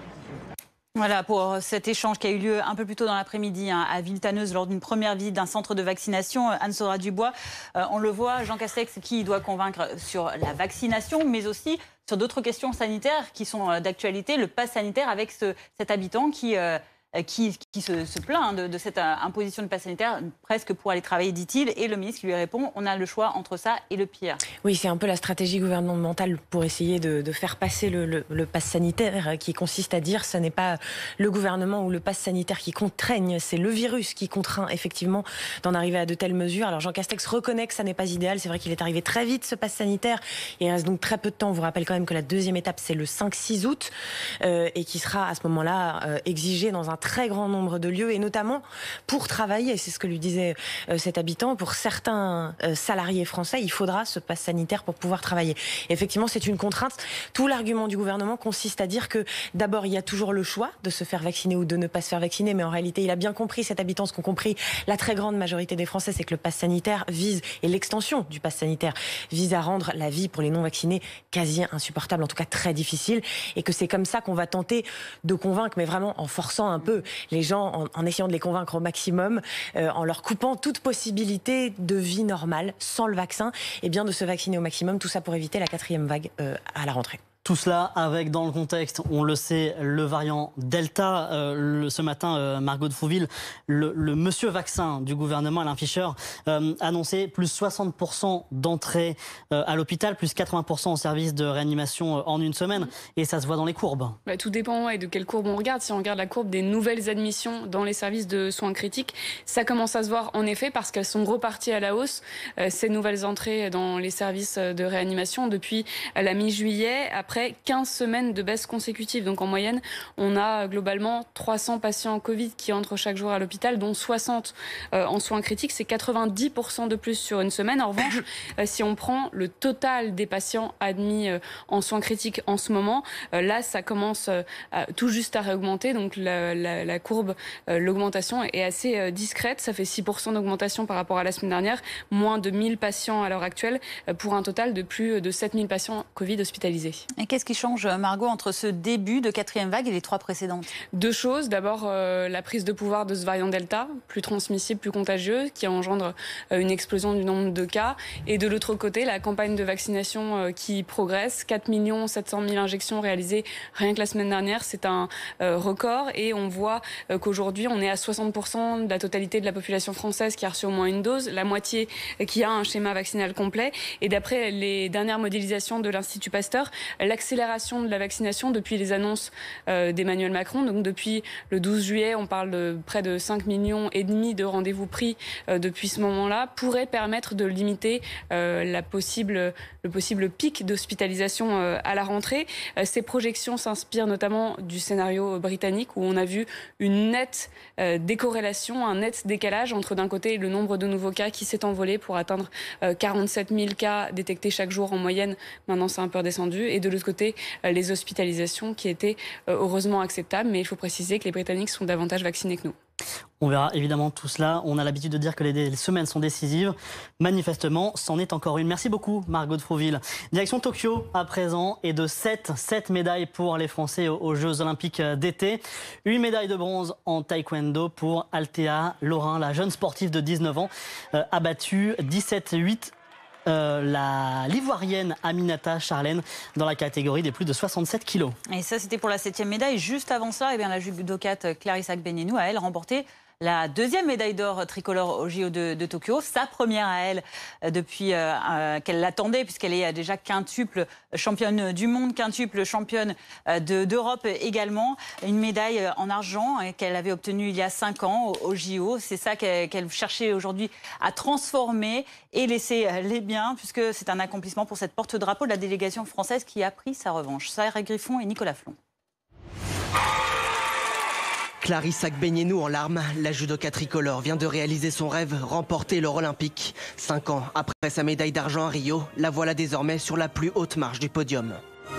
Voilà pour cet échange qui a eu lieu un peu plus tôt dans l'après-midi hein, à Villetaneuse lors d'une première visite d'un centre de vaccination. Anne-Sora Dubois, euh, on le voit, Jean Castex qui doit convaincre sur la vaccination, mais aussi sur d'autres questions sanitaires qui sont d'actualité. Le pass sanitaire avec ce, cet habitant qui... Euh, qui, qui se, se plaint de, de cette imposition de pass sanitaire, presque pour aller travailler, dit-il. Et le ministre qui lui répond, on a le choix entre ça et le pire. Oui, c'est un peu la stratégie gouvernementale pour essayer de, de faire passer le, le, le pass sanitaire, qui consiste à dire ce n'est pas le gouvernement ou le pass sanitaire qui contraigne, c'est le virus qui contraint effectivement d'en arriver à de telles mesures. Alors Jean Castex reconnaît que ça n'est pas idéal. C'est vrai qu'il est arrivé très vite, ce pass sanitaire. Il reste donc très peu de temps. On vous rappelle quand même que la deuxième étape, c'est le cinq six août, euh, et qui sera à ce moment-là euh, exigé dans un très grand nombre de lieux, et notamment pour travailler, c'est ce que lui disait euh, cet habitant, pour certains euh, salariés français, il faudra ce pass sanitaire pour pouvoir travailler. Et effectivement, c'est une contrainte. Tout l'argument du gouvernement consiste à dire que d'abord, il y a toujours le choix de se faire vacciner ou de ne pas se faire vacciner, mais en réalité, il a bien compris, cet habitant, ce qu'ont compris la très grande majorité des Français, c'est que le pass sanitaire vise, et l'extension du pass sanitaire vise à rendre la vie pour les non-vaccinés quasi insupportable, en tout cas très difficile, et que c'est comme ça qu'on va tenter de convaincre, mais vraiment en forçant un peu les gens, en, en essayant de les convaincre au maximum, euh, en leur coupant toute possibilité de vie normale sans le vaccin, et bien de se vacciner au maximum, tout ça pour éviter la quatrième vague euh, à la rentrée. Tout cela avec, dans le contexte, on le sait, le variant Delta. Euh, le, ce matin, euh, Margot de Frouville, le, le monsieur vaccin du gouvernement, Alain Fischer, euh, annonçait plus soixante pour cent d'entrées euh, à l'hôpital, plus quatre-vingts pour cent au service de réanimation euh, en une semaine. Et ça se voit dans les courbes. Bah, tout dépend ouais, de quelle courbe on regarde. Si on regarde la courbe des nouvelles admissions dans les services de soins critiques, ça commence à se voir en effet parce qu'elles sont reparties à la hausse, euh, ces nouvelles entrées dans les services de réanimation depuis la mi-juillet. Après Après quinze semaines de baisse consécutive. Donc en moyenne, on a globalement trois cents patients Covid qui entrent chaque jour à l'hôpital, dont soixante euh, en soins critiques. C'est quatre-vingt-dix pour cent de plus sur une semaine. En revanche, euh, si on prend le total des patients admis euh, en soins critiques en ce moment, euh, là, ça commence euh, à, tout juste à réaugmenter. Donc la, la, la courbe, euh, l'augmentation est assez euh, discrète. Ça fait six pour cent d'augmentation par rapport à la semaine dernière. Moins de mille patients à l'heure actuelle, euh, pour un total de plus de sept mille patients Covid hospitalisés. Et qu'est-ce qui change, Margot, entre ce début de quatrième vague et les trois précédentes? Deux choses. D'abord, euh, la prise de pouvoir de ce variant Delta, plus transmissible, plus contagieux, qui engendre euh, une explosion du nombre de cas. Et de l'autre côté, la campagne de vaccination euh, qui progresse. quatre millions sept cent mille injections réalisées rien que la semaine dernière. C'est un euh, record. Et on voit euh, qu'aujourd'hui, on est à soixante pour cent de la totalité de la population française qui a reçu au moins une dose. La moitié euh, qui a un schéma vaccinal complet. Et d'après les dernières modélisations de l'Institut Pasteur, l'accélération de la vaccination depuis les annonces euh, d'Emmanuel Macron. Donc depuis le douze juillet, on parle de près de cinq millions et demi de rendez-vous pris euh, depuis ce moment-là, pourrait permettre de limiter euh, la possible, le possible pic d'hospitalisation euh, à la rentrée. Euh, ces projections s'inspirent notamment du scénario britannique où on a vu une nette euh, décorrélation, un net décalage entre d'un côté le nombre de nouveaux cas qui s'est envolé pour atteindre euh, quarante-sept mille cas détectés chaque jour en moyenne. Maintenant, c'est un peu redescendu. Et de l'autre côté, les hospitalisations qui étaient heureusement acceptables, mais il faut préciser que les Britanniques sont davantage vaccinés que nous. On verra évidemment tout cela. On a l'habitude de dire que les semaines sont décisives. Manifestement, c'en est encore une. Merci beaucoup, Margot de Frouville. Direction Tokyo à présent, et de sept, sept médailles pour les Français aux Jeux Olympiques d'été. Une médaille de bronze en taekwondo pour Althea Laurin, la jeune sportive de dix-neuf ans, euh, a battu dix-sept huit euh, la l'ivoirienne Aminata Charlène dans la catégorie des plus de soixante-sept kilos. Et ça, c'était pour la septième médaille. Juste avant ça, eh bien, la judokate Clarissa Agbenienou a, elle, remporté la deuxième médaille d'or tricolore au J O de, de Tokyo, sa première à elle depuis euh, euh, qu'elle l'attendait, puisqu'elle est déjà quintuple championne du monde, quintuple championne euh, de, d'Europe également. Une médaille en argent qu'elle avait obtenue il y a cinq ans au, au J O. C'est ça qu'elle, qu'elle cherchait aujourd'hui à transformer et laisser les biens, puisque c'est un accomplissement pour cette porte-drapeau de la délégation française qui a pris sa revanche. Sarah Griffon et Nicolas Flon. Clarissa Agbenienou en larmes, la judoka tricolore vient de réaliser son rêve, remporter l'or olympique. Cinq ans après sa médaille d'argent à Rio, la voilà désormais sur la plus haute marche du podium.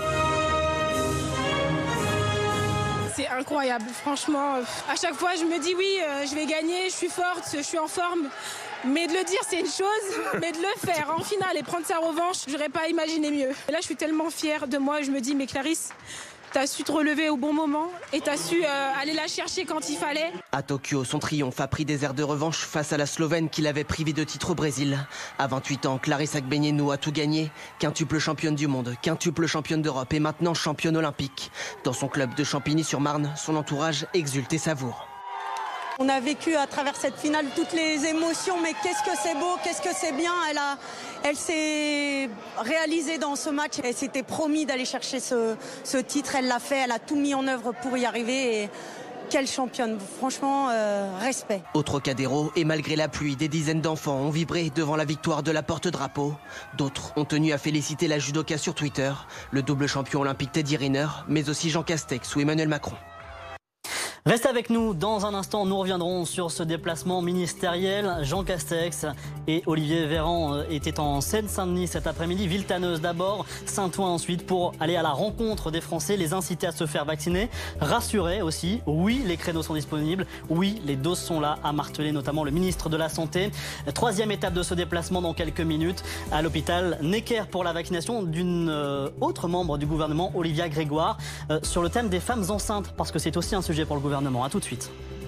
C'est incroyable, franchement. À chaque fois, je me dis oui, euh, je vais gagner, je suis forte, je suis en forme. Mais de le dire, c'est une chose, mais de le faire en finale et prendre sa revanche, j'aurais pas imaginé mieux. Et là, je suis tellement fière de moi, je me dis, mais Clarisse, t'as su te relever au bon moment et t'as su euh, aller la chercher quand il fallait. À Tokyo, son triomphe a pris des airs de revanche face à la Slovène qui l'avait privée de titre au Brésil. À vingt-huit ans, Clarissa Agbenienou a tout gagné. Quintuple championne du monde, quintuple championne d'Europe et maintenant championne olympique. Dans son club de Champigny-sur-Marne, son entourage exulte et savoure. On a vécu à travers cette finale toutes les émotions, mais qu'est-ce que c'est beau, qu'est-ce que c'est bien. Elle, a, elle s'est réalisée dans ce match. Elle s'était promis d'aller chercher ce, ce titre. Elle l'a fait, elle a tout mis en œuvre pour y arriver. Et quelle championne, franchement, euh, respect. Au Trocadéro, et malgré la pluie, des dizaines d'enfants ont vibré devant la victoire de la porte-drapeau. D'autres ont tenu à féliciter la judoka sur Twitter, le double champion olympique Teddy Riner, mais aussi Jean Castex ou Emmanuel Macron. Restez avec nous, dans un instant, nous reviendrons sur ce déplacement ministériel. Jean Castex et Olivier Véran étaient en Seine-Saint-Denis cet après-midi, Villetaneuse d'abord, Saint-Ouen ensuite, pour aller à la rencontre des Français, les inciter à se faire vacciner, rassurer aussi, oui, les créneaux sont disponibles, oui, les doses sont là, a martelé notamment le ministre de la Santé. Troisième étape de ce déplacement dans quelques minutes, à l'hôpital Necker pour la vaccination d'une autre membre du gouvernement, Olivia Grégoire, sur le thème des femmes enceintes, parce que c'est aussi un sujet pour le gouvernement. A tout de suite.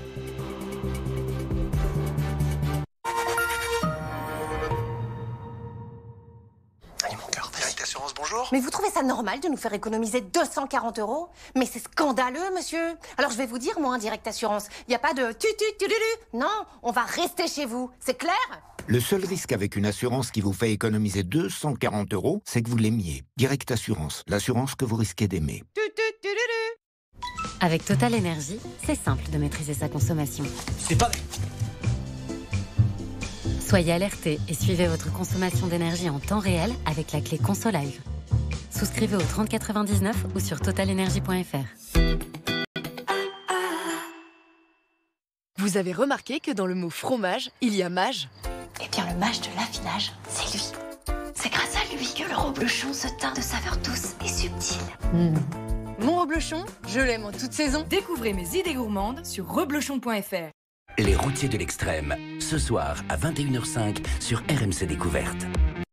Allez mon cœur, Direct Assurance, bonjour. Mais vous trouvez ça normal de nous faire économiser deux cent quarante euros? Mais c'est scandaleux, monsieur. Alors je vais vous dire, moi, Direct Assurance, il n'y a pas de tu-tu-tu-tu-tu. Non, on va rester chez vous. C'est clair? Le seul risque avec une assurance qui vous fait économiser deux cent quarante euros, c'est que vous l'aimiez. Direct Assurance, l'assurance que vous risquez d'aimer. Avec Total Energy, c'est simple de maîtriser sa consommation. C'est pas... Soyez alertés et suivez votre consommation d'énergie en temps réel avec la clé ConsoLive. Souscrivez au trente quatre-vingt-dix-neuf ou sur total energy point f r. Vous avez remarqué que dans le mot fromage, il y a mage? Eh bien, le mage de l'affinage, c'est lui. C'est grâce à lui que le reblochon se teint de saveurs douces et subtiles. Mmh. Mon reblochon, je l'aime en toute saison. Découvrez mes idées gourmandes sur reblochon point f r. Les routiers de l'extrême, ce soir à vingt et une heures cinq sur R M C Découverte.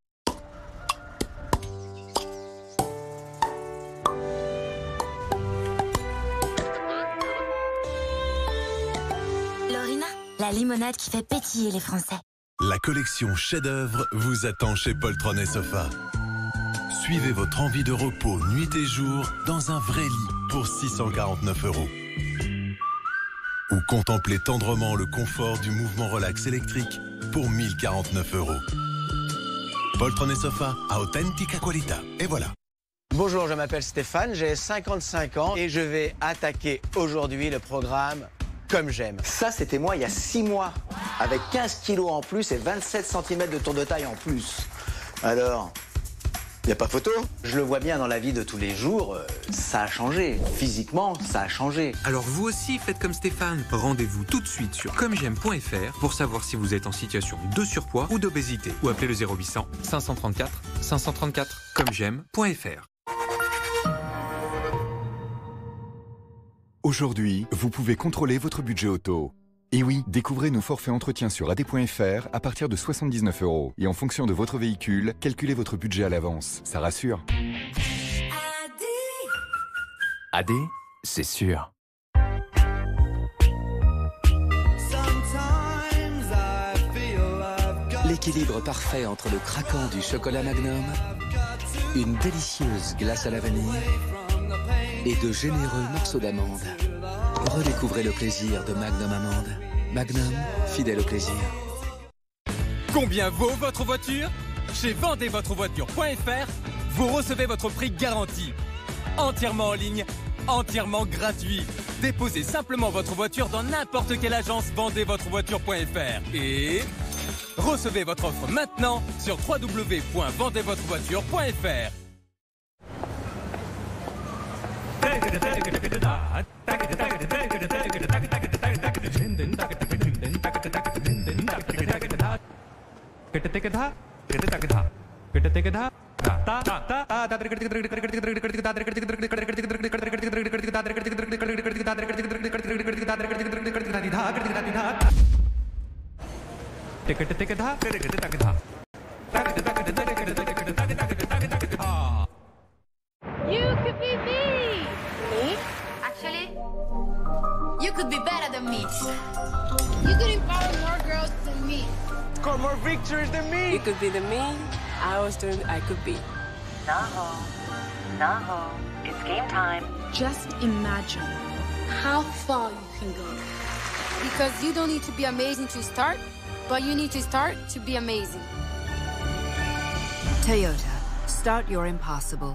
Lorina, la limonade qui fait pétiller les Français. La collection chef-d'œuvre vous attend chez Poltron et Sofa. Suivez votre envie de repos nuit et jour dans un vrai lit pour six cent quarante-neuf euros. Ou contemplez tendrement le confort du mouvement relax électrique pour mille quarante-neuf euros. Poltron et Sofa à authentica qualità. Et voilà. Bonjour, je m'appelle Stéphane, j'ai cinquante-cinq ans et je vais attaquer aujourd'hui le programme Comme j'aime. Ça, c'était moi il y a six mois, avec quinze kilos en plus et vingt-sept centimètres de tour de taille en plus. Alors... il n'y a pas photo? Je le vois bien dans la vie de tous les jours, euh, ça a changé. Physiquement, ça a changé. Alors vous aussi, faites comme Stéphane. Rendez-vous tout de suite sur comme j'aime point f r pour savoir si vous êtes en situation de surpoids ou d'obésité. Ou appelez le zéro huit cents, cinq cent trente-quatre, cinq cent trente-quatre. comme j'aime point f r. Aujourd'hui, vous pouvez contrôler votre budget auto. Et oui, découvrez nos forfaits entretien sur A D point F R à partir de soixante-dix-neuf euros. Et en fonction de votre véhicule, calculez votre budget à l'avance. Ça rassure. A D, c'est sûr. L'équilibre parfait entre le craquant du chocolat Magnum, une délicieuse glace à la vanille et de généreux morceaux d'amande. Redécouvrez le plaisir de Magnum Amande. Magnum, fidèle au plaisir. Combien vaut votre voiture? Chez vendez votre voiture point F R, vous recevez votre prix garanti. Entièrement en ligne, entièrement gratuit. Déposez simplement votre voiture dans n'importe quelle agence vendez votre voiture point F R et recevez votre offre maintenant sur w w w point vendez votre voiture point F R. You could be me! Me? Actually, you could be better than me. You could empower more girls than me. Score more victories than me. You could be the me I was doing I could be. Naho, Naho, it's game time. Just imagine how far you can go. Because you don't need to be amazing to start, but you need to start to be amazing. Toyota, start your impossible.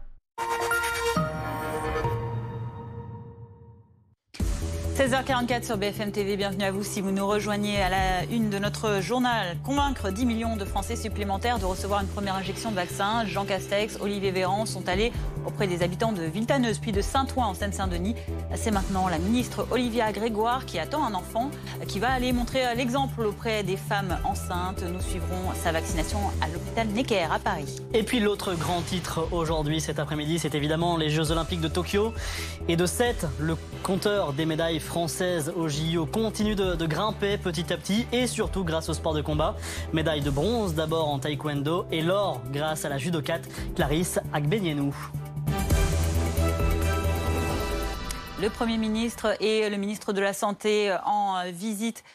seize heures quarante-quatre sur B F M T V, bienvenue à vous si vous nous rejoignez à la une de notre journal. Convaincre dix millions de Français supplémentaires de recevoir une première injection de vaccin. Jean Castex, Olivier Véran sont allés auprès des habitants de Villetaneuse puis de Saint-Ouen en Seine-Saint-Denis. C'est maintenant la ministre Olivia Grégoire qui attend un enfant qui va aller montrer l'exemple auprès des femmes enceintes. Nous suivrons sa vaccination à l'hôpital Necker à Paris. Et puis l'autre grand titre aujourd'hui, cet après-midi, c'est évidemment les Jeux Olympiques de Tokyo. Et de sept, le compteur des médailles françaises au J O continue de, de grimper petit à petit et surtout grâce au sport de combat. Médaille de bronze d'abord en taekwondo et l'or grâce à la judokate Clarisse Agbenienou. Le Premier ministre et le ministre de la Santé en visite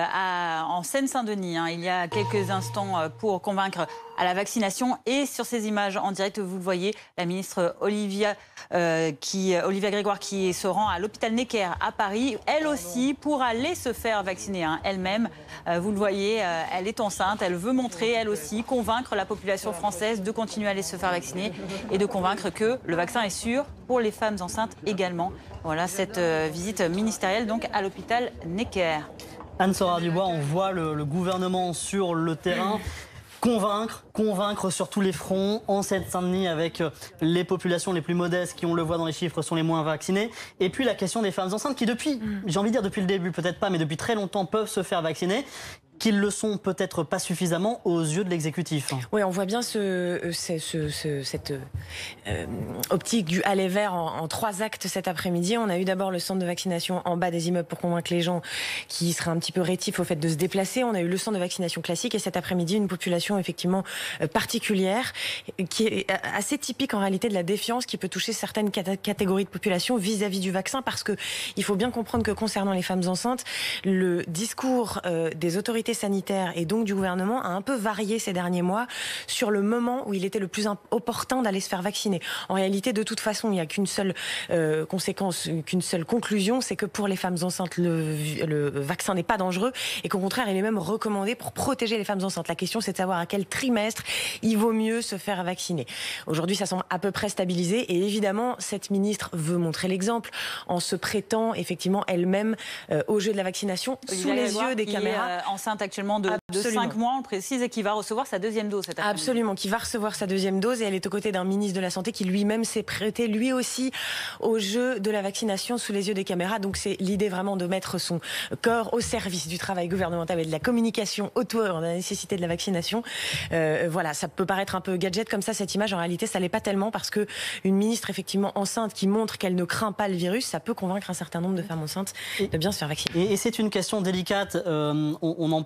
à, en Seine-Saint-Denis hein, il y a quelques instants pour convaincre à la vaccination. Et sur ces images en direct, vous le voyez, la ministre Olivia, euh, qui, Olivia Grégoire qui se rend à l'hôpital Necker à Paris, elle aussi pour aller se faire vacciner hein, elle-même. Euh, vous le voyez, euh, elle est enceinte, elle veut montrer elle aussi, convaincre la population française de continuer à aller se faire vacciner et de convaincre que le vaccin est sûr pour les femmes enceintes également. Voilà cette euh, visite ministérielle donc à l'hôpital Necker. Anne-Sora Dubois, on voit le, le gouvernement sur le terrain convaincre, convaincre sur tous les fronts en Seine-Saint-Denis avec les populations les plus modestes qui, on le voit dans les chiffres, sont les moins vaccinées. Et puis la question des femmes enceintes qui depuis, j'ai envie de dire depuis le début, peut-être pas, mais depuis très longtemps peuvent se faire vacciner. Qu'ils le sont peut-être pas suffisamment aux yeux de l'exécutif. Oui, on voit bien ce, ce, ce, ce, cette euh, optique du aller vers en, en trois actes cet après-midi. On a eu d'abord le centre de vaccination en bas des immeubles pour convaincre les gens qui seraient un petit peu rétifs au fait de se déplacer. On a eu le centre de vaccination classique et cet après-midi une population effectivement particulière qui est assez typique en réalité de la défiance qui peut toucher certaines catégories de population vis-à-vis du vaccin, parce que il faut bien comprendre que concernant les femmes enceintes, le discours euh, des autorités sanitaire et donc du gouvernement a un peu varié ces derniers mois sur le moment où il était le plus opportun d'aller se faire vacciner. En réalité, de toute façon, il n'y a qu'une seule euh, conséquence, qu'une seule conclusion, c'est que pour les femmes enceintes, le, le vaccin n'est pas dangereux et qu'au contraire, il est même recommandé pour protéger les femmes enceintes. La question, c'est de savoir à quel trimestre il vaut mieux se faire vacciner. Aujourd'hui, ça semble à peu près stabilisé et évidemment, cette ministre veut montrer l'exemple en se prêtant effectivement elle-même euh, au jeu de la vaccination Olivier sous les Grégoire, yeux des qui caméras. Est, euh, enceinte actuellement de, de cinq mois, on précise, et qui va recevoir sa deuxième dose cet après-midi. Absolument, qui va recevoir sa deuxième dose et elle est aux côtés d'un ministre de la Santé qui lui-même s'est prêté lui aussi au jeu de la vaccination sous les yeux des caméras. Donc c'est l'idée vraiment de mettre son corps au service du travail gouvernemental et de la communication autour de la nécessité de la vaccination. Euh, voilà, ça peut paraître un peu gadget comme ça cette image. En réalité, ça l'est pas tellement parce que une ministre effectivement enceinte qui montre qu'elle ne craint pas le virus, ça peut convaincre un certain nombre de femmes enceintes de bien se faire vacciner. Et, et c'est une question délicate. Euh, on, on en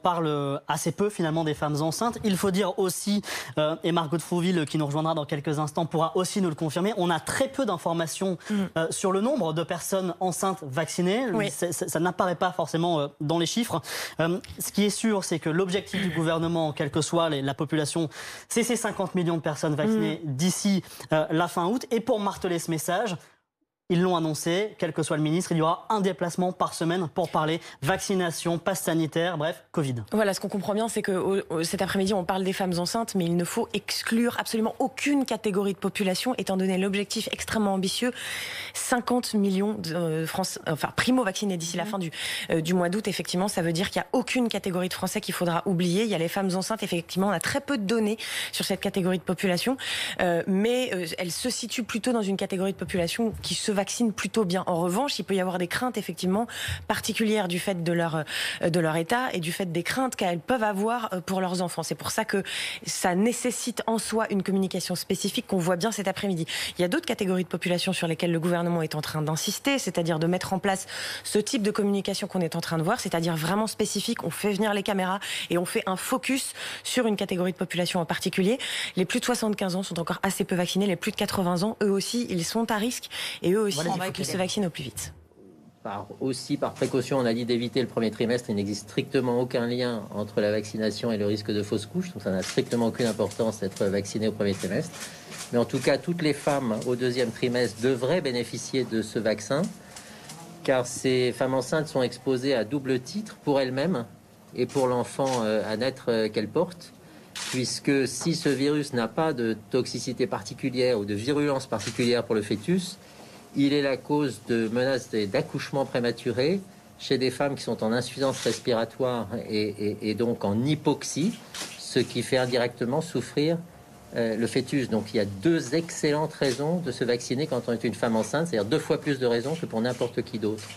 parle assez peu finalement des femmes enceintes. Il faut dire aussi, euh, et Margot de Frouville qui nous rejoindra dans quelques instants pourra aussi nous le confirmer, on a très peu d'informations mmh. euh, sur le nombre de personnes enceintes vaccinées. Oui. Ça, ça n'apparaît pas forcément euh, dans les chiffres. Euh, ce qui est sûr, c'est que l'objectif du gouvernement, quelle que soit les, la population, c'est ces cinquante millions de personnes vaccinées mmh. d'ici euh, la fin août. Et pour marteler ce message, ils l'ont annoncé, quel que soit le ministre, il y aura un déplacement par semaine pour parler vaccination, passe sanitaire, bref, Covid. Voilà, ce qu'on comprend bien, c'est que cet après-midi, on parle des femmes enceintes, mais il ne faut exclure absolument aucune catégorie de population, étant donné l'objectif extrêmement ambitieux, cinquante millions de Français, enfin primo-vaccinés d'ici mmh. la fin du, euh, du mois d'août. Effectivement, ça veut dire qu'il n'y a aucune catégorie de Français qu'il faudra oublier. Il y a les femmes enceintes, effectivement, on a très peu de données sur cette catégorie de population, euh, mais euh, elle se situe plutôt dans une catégorie de population qui se vaccinent plutôt bien. En revanche, il peut y avoir des craintes effectivement particulières du fait de leur de leur état et du fait des craintes qu'elles peuvent avoir pour leurs enfants. C'est pour ça que ça nécessite en soi une communication spécifique qu'on voit bien cet après-midi. Il y a d'autres catégories de population sur lesquelles le gouvernement est en train d'insister, c'est-à-dire de mettre en place ce type de communication qu'on est en train de voir, c'est-à-dire vraiment spécifique. On fait venir les caméras et on fait un focus sur une catégorie de population en particulier. Les plus de soixante-quinze ans sont encore assez peu vaccinés. Les plus de quatre-vingts ans, eux aussi, ils sont à risque et eux aussi, voilà, il faut qu'ils se vaccinent au plus vite. Par, aussi par précaution, on a dit d'éviter le premier trimestre. Il n'existe strictement aucun lien entre la vaccination et le risque de fausse couche. Donc ça n'a strictement aucune importance d'être vacciné au premier trimestre. Mais en tout cas, toutes les femmes au deuxième trimestre devraient bénéficier de ce vaccin, car ces femmes enceintes sont exposées à double titre pour elles-mêmes et pour l'enfant à naître qu'elles portent. Puisque si ce virus n'a pas de toxicité particulière ou de virulence particulière pour le fœtus, il est la cause de menaces d'accouchement prématuré chez des femmes qui sont en insuffisance respiratoire et, et, et donc en hypoxie, ce qui fait indirectement souffrir euh, le fœtus. Donc il y a deux excellentes raisons de se vacciner quand on est une femme enceinte, c'est-à-dire deux fois plus de raisons que pour n'importe qui d'autre.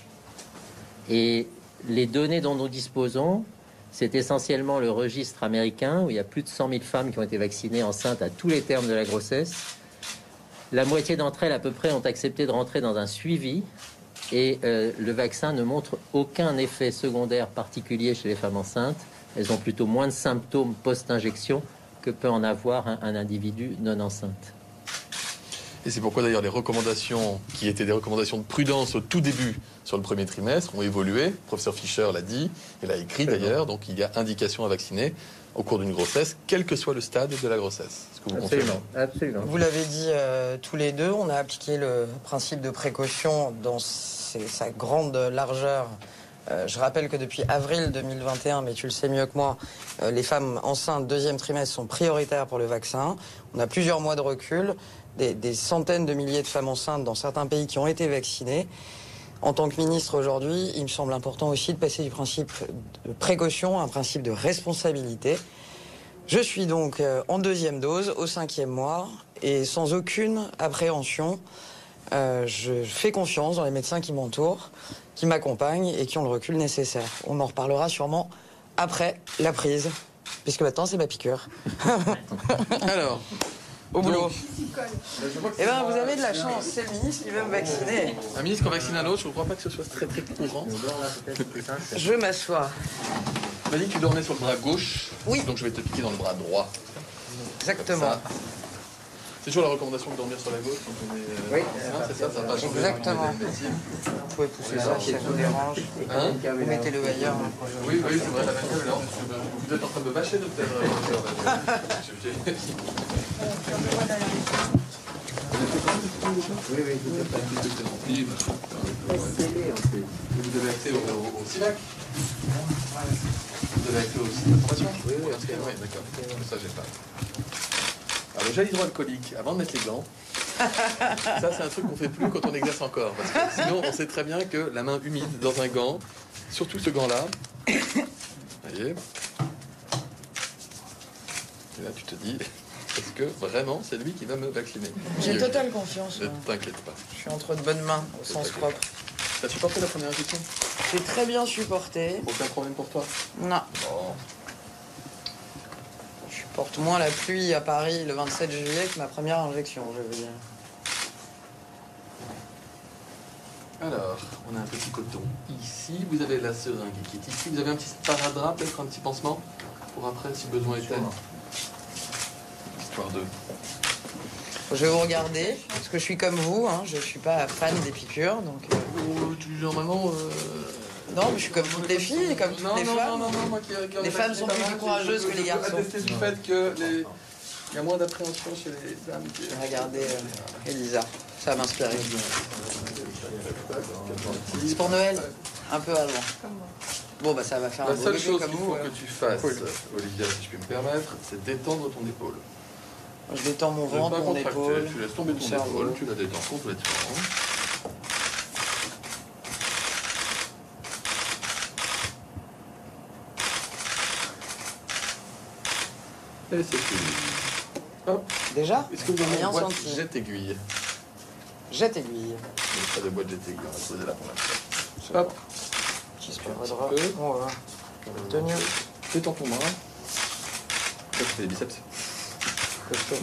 Et les données dont nous disposons, c'est essentiellement le registre américain où il y a plus de cent mille femmes qui ont été vaccinées enceintes à tous les termes de la grossesse. La moitié d'entre elles, à peu près, ont accepté de rentrer dans un suivi et euh, le vaccin ne montre aucun effet secondaire particulier chez les femmes enceintes. Elles ont plutôt moins de symptômes post-injection que peut en avoir un, un individu non enceinte. Et c'est pourquoi d'ailleurs les recommandations qui étaient des recommandations de prudence au tout début sur le premier trimestre ont évolué. Le professeur Fischer l'a dit et l'a écrit d'ailleurs. Donc il y a indication à vacciner au cours d'une grossesse, quel que soit le stade de la grossesse. Est-ce que vous Absolument. Absolument. Vous l'avez dit euh, tous les deux, on a appliqué le principe de précaution dans ses, sa grande largeur. Euh, je rappelle que depuis avril deux mille vingt et un, mais tu le sais mieux que moi, euh, les femmes enceintes deuxième trimestre sont prioritaires pour le vaccin. On a plusieurs mois de recul, des, des centaines de milliers de femmes enceintes dans certains pays qui ont été vaccinées. En tant que ministre aujourd'hui, il me semble important aussi de passer du principe de précaution à un principe de responsabilité. Je suis donc euh, en deuxième dose, au cinquième mois, et sans aucune appréhension. Euh, je fais confiance dans les médecins qui m'entourent, qui m'accompagnent et qui ont le recul nécessaire. On en reparlera sûrement après la prise, puisque maintenant c'est ma piqûre. Alors, au boulot. Eh bien, vous avez de la chance, c'est le ministre qui veut me vacciner. Un ministre qui vaccine un autre, je ne crois pas que ce soit très très courant. Je m'assois. Tu m'as dit que tu dormais sur le bras gauche. Oui. Donc je vais te piquer dans le bras droit. Exactement. C'est toujours la recommandation de dormir sur la gauche quand on est... Euh, oui. C'est ça, ça va pas changer. Exactement. Vous pouvez pousser ça si ça vous dérange. Hein vous mettez-le ailleurs. Oui, oui, c'est vrai, la manœuvre est là. Vous êtes en train de me bâcher, docteur. Oui, oui, tout à fait. Vous avez accès au, au, au SIVAC. Vous avez accès aux informations. Oui, oui, oui, d'accord. Ça, j'ai pas. Alors, le gel hydroalcoolique, avant de mettre les gants, ça, c'est un truc qu'on fait plus quand on exerce encore. Parce que sinon, on sait très bien que la main humide dans un gant, surtout ce gant-là, vous voyez, et là, tu te dis... Est-ce que vraiment c'est lui qui va me vacciner? J'ai totale confiance. Ne t'inquiète pas. Je suis entre de bonnes mains, au sens propre. T'as supporté la première injection? J'ai très bien supporté. Aucun problème pour toi? Non. Bon. Je supporte moins la pluie à Paris le vingt-sept juillet que ma première injection, je veux dire. Alors, on a un petit coton ici. Vous avez la seringue qui est ici. Vous avez un petit sparadrap, peut-être un petit pansement pour après, si besoin était. Histoire de... Je vais vous regarder, parce que je suis comme vous, hein, je ne suis pas fan des piqûres, donc... Euh... Oh, tu, normalement... Euh... Non, mais je suis comme toutes les filles, comme toutes non, les non, femmes. Non, non, non, moi qui, qui les femmes sont plus courageuses que les garçons. Je peux attester du fait que les... il y a moins d'appréhension chez les dames. Qui... Regardez, euh, Elisa, ça va m'inspirer. C'est pour Noël, un peu avant. Bon, bah ça va faire un beau bébé comme vous. La seule chose qu'il faut que tu fasses, Olivia, si je puis me permettre, c'est détendre ton épaule. Je détends mon ventre, mon épaule. Tu laisses tomber ton épaule, tu la détends complètement. Et c'est fini. Hop. Déjà? Est-ce que vous avez une boîte senti. jette-aiguille? Jette-aiguille. Il n'y a pas de boîte jette-aiguille, on va se poser là pour l'instant. Hop. Petit sparadrap. Bon, voilà. Tenue. Détends ton bras. Ça, c'est les biceps. Costaud.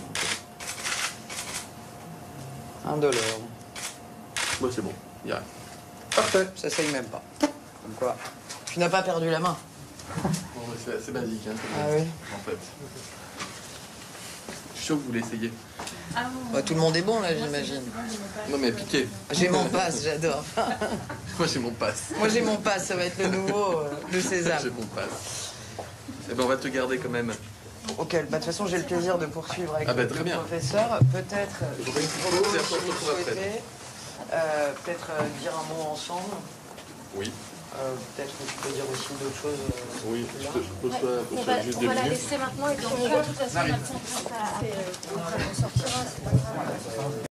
Indolore. Bon, c'est bon. Il y a. Parfait. Ça s'essaye même pas. Comme quoi. Tu n'as pas perdu la main. Bon, c'est assez basique, hein, ah oui. En fait. Je suis sûr que vous l'essayez. Ah, bah, tout le monde est bon là, j'imagine. Non mais piqué. J'ai mon passe, j'adore. Moi j'ai mon passe. Moi j'ai mon passe, ça va être le nouveau, euh, le sésame. J'ai mon passe. Eh ben on va te garder quand même. Ok, bah, de toute façon j'ai le plaisir de poursuivre avec ah, bah, le, très le bien. professeur. Peut-être, si vous souhaitez, euh, peut-être euh, dire un mot ensemble. Oui. Euh, peut-être que tu peux dire aussi d'autres choses. Euh, oui, je te pose ouais. pas, on va, juste on deux va la minutes. laisser maintenant et puis on va de toute façon on sortira.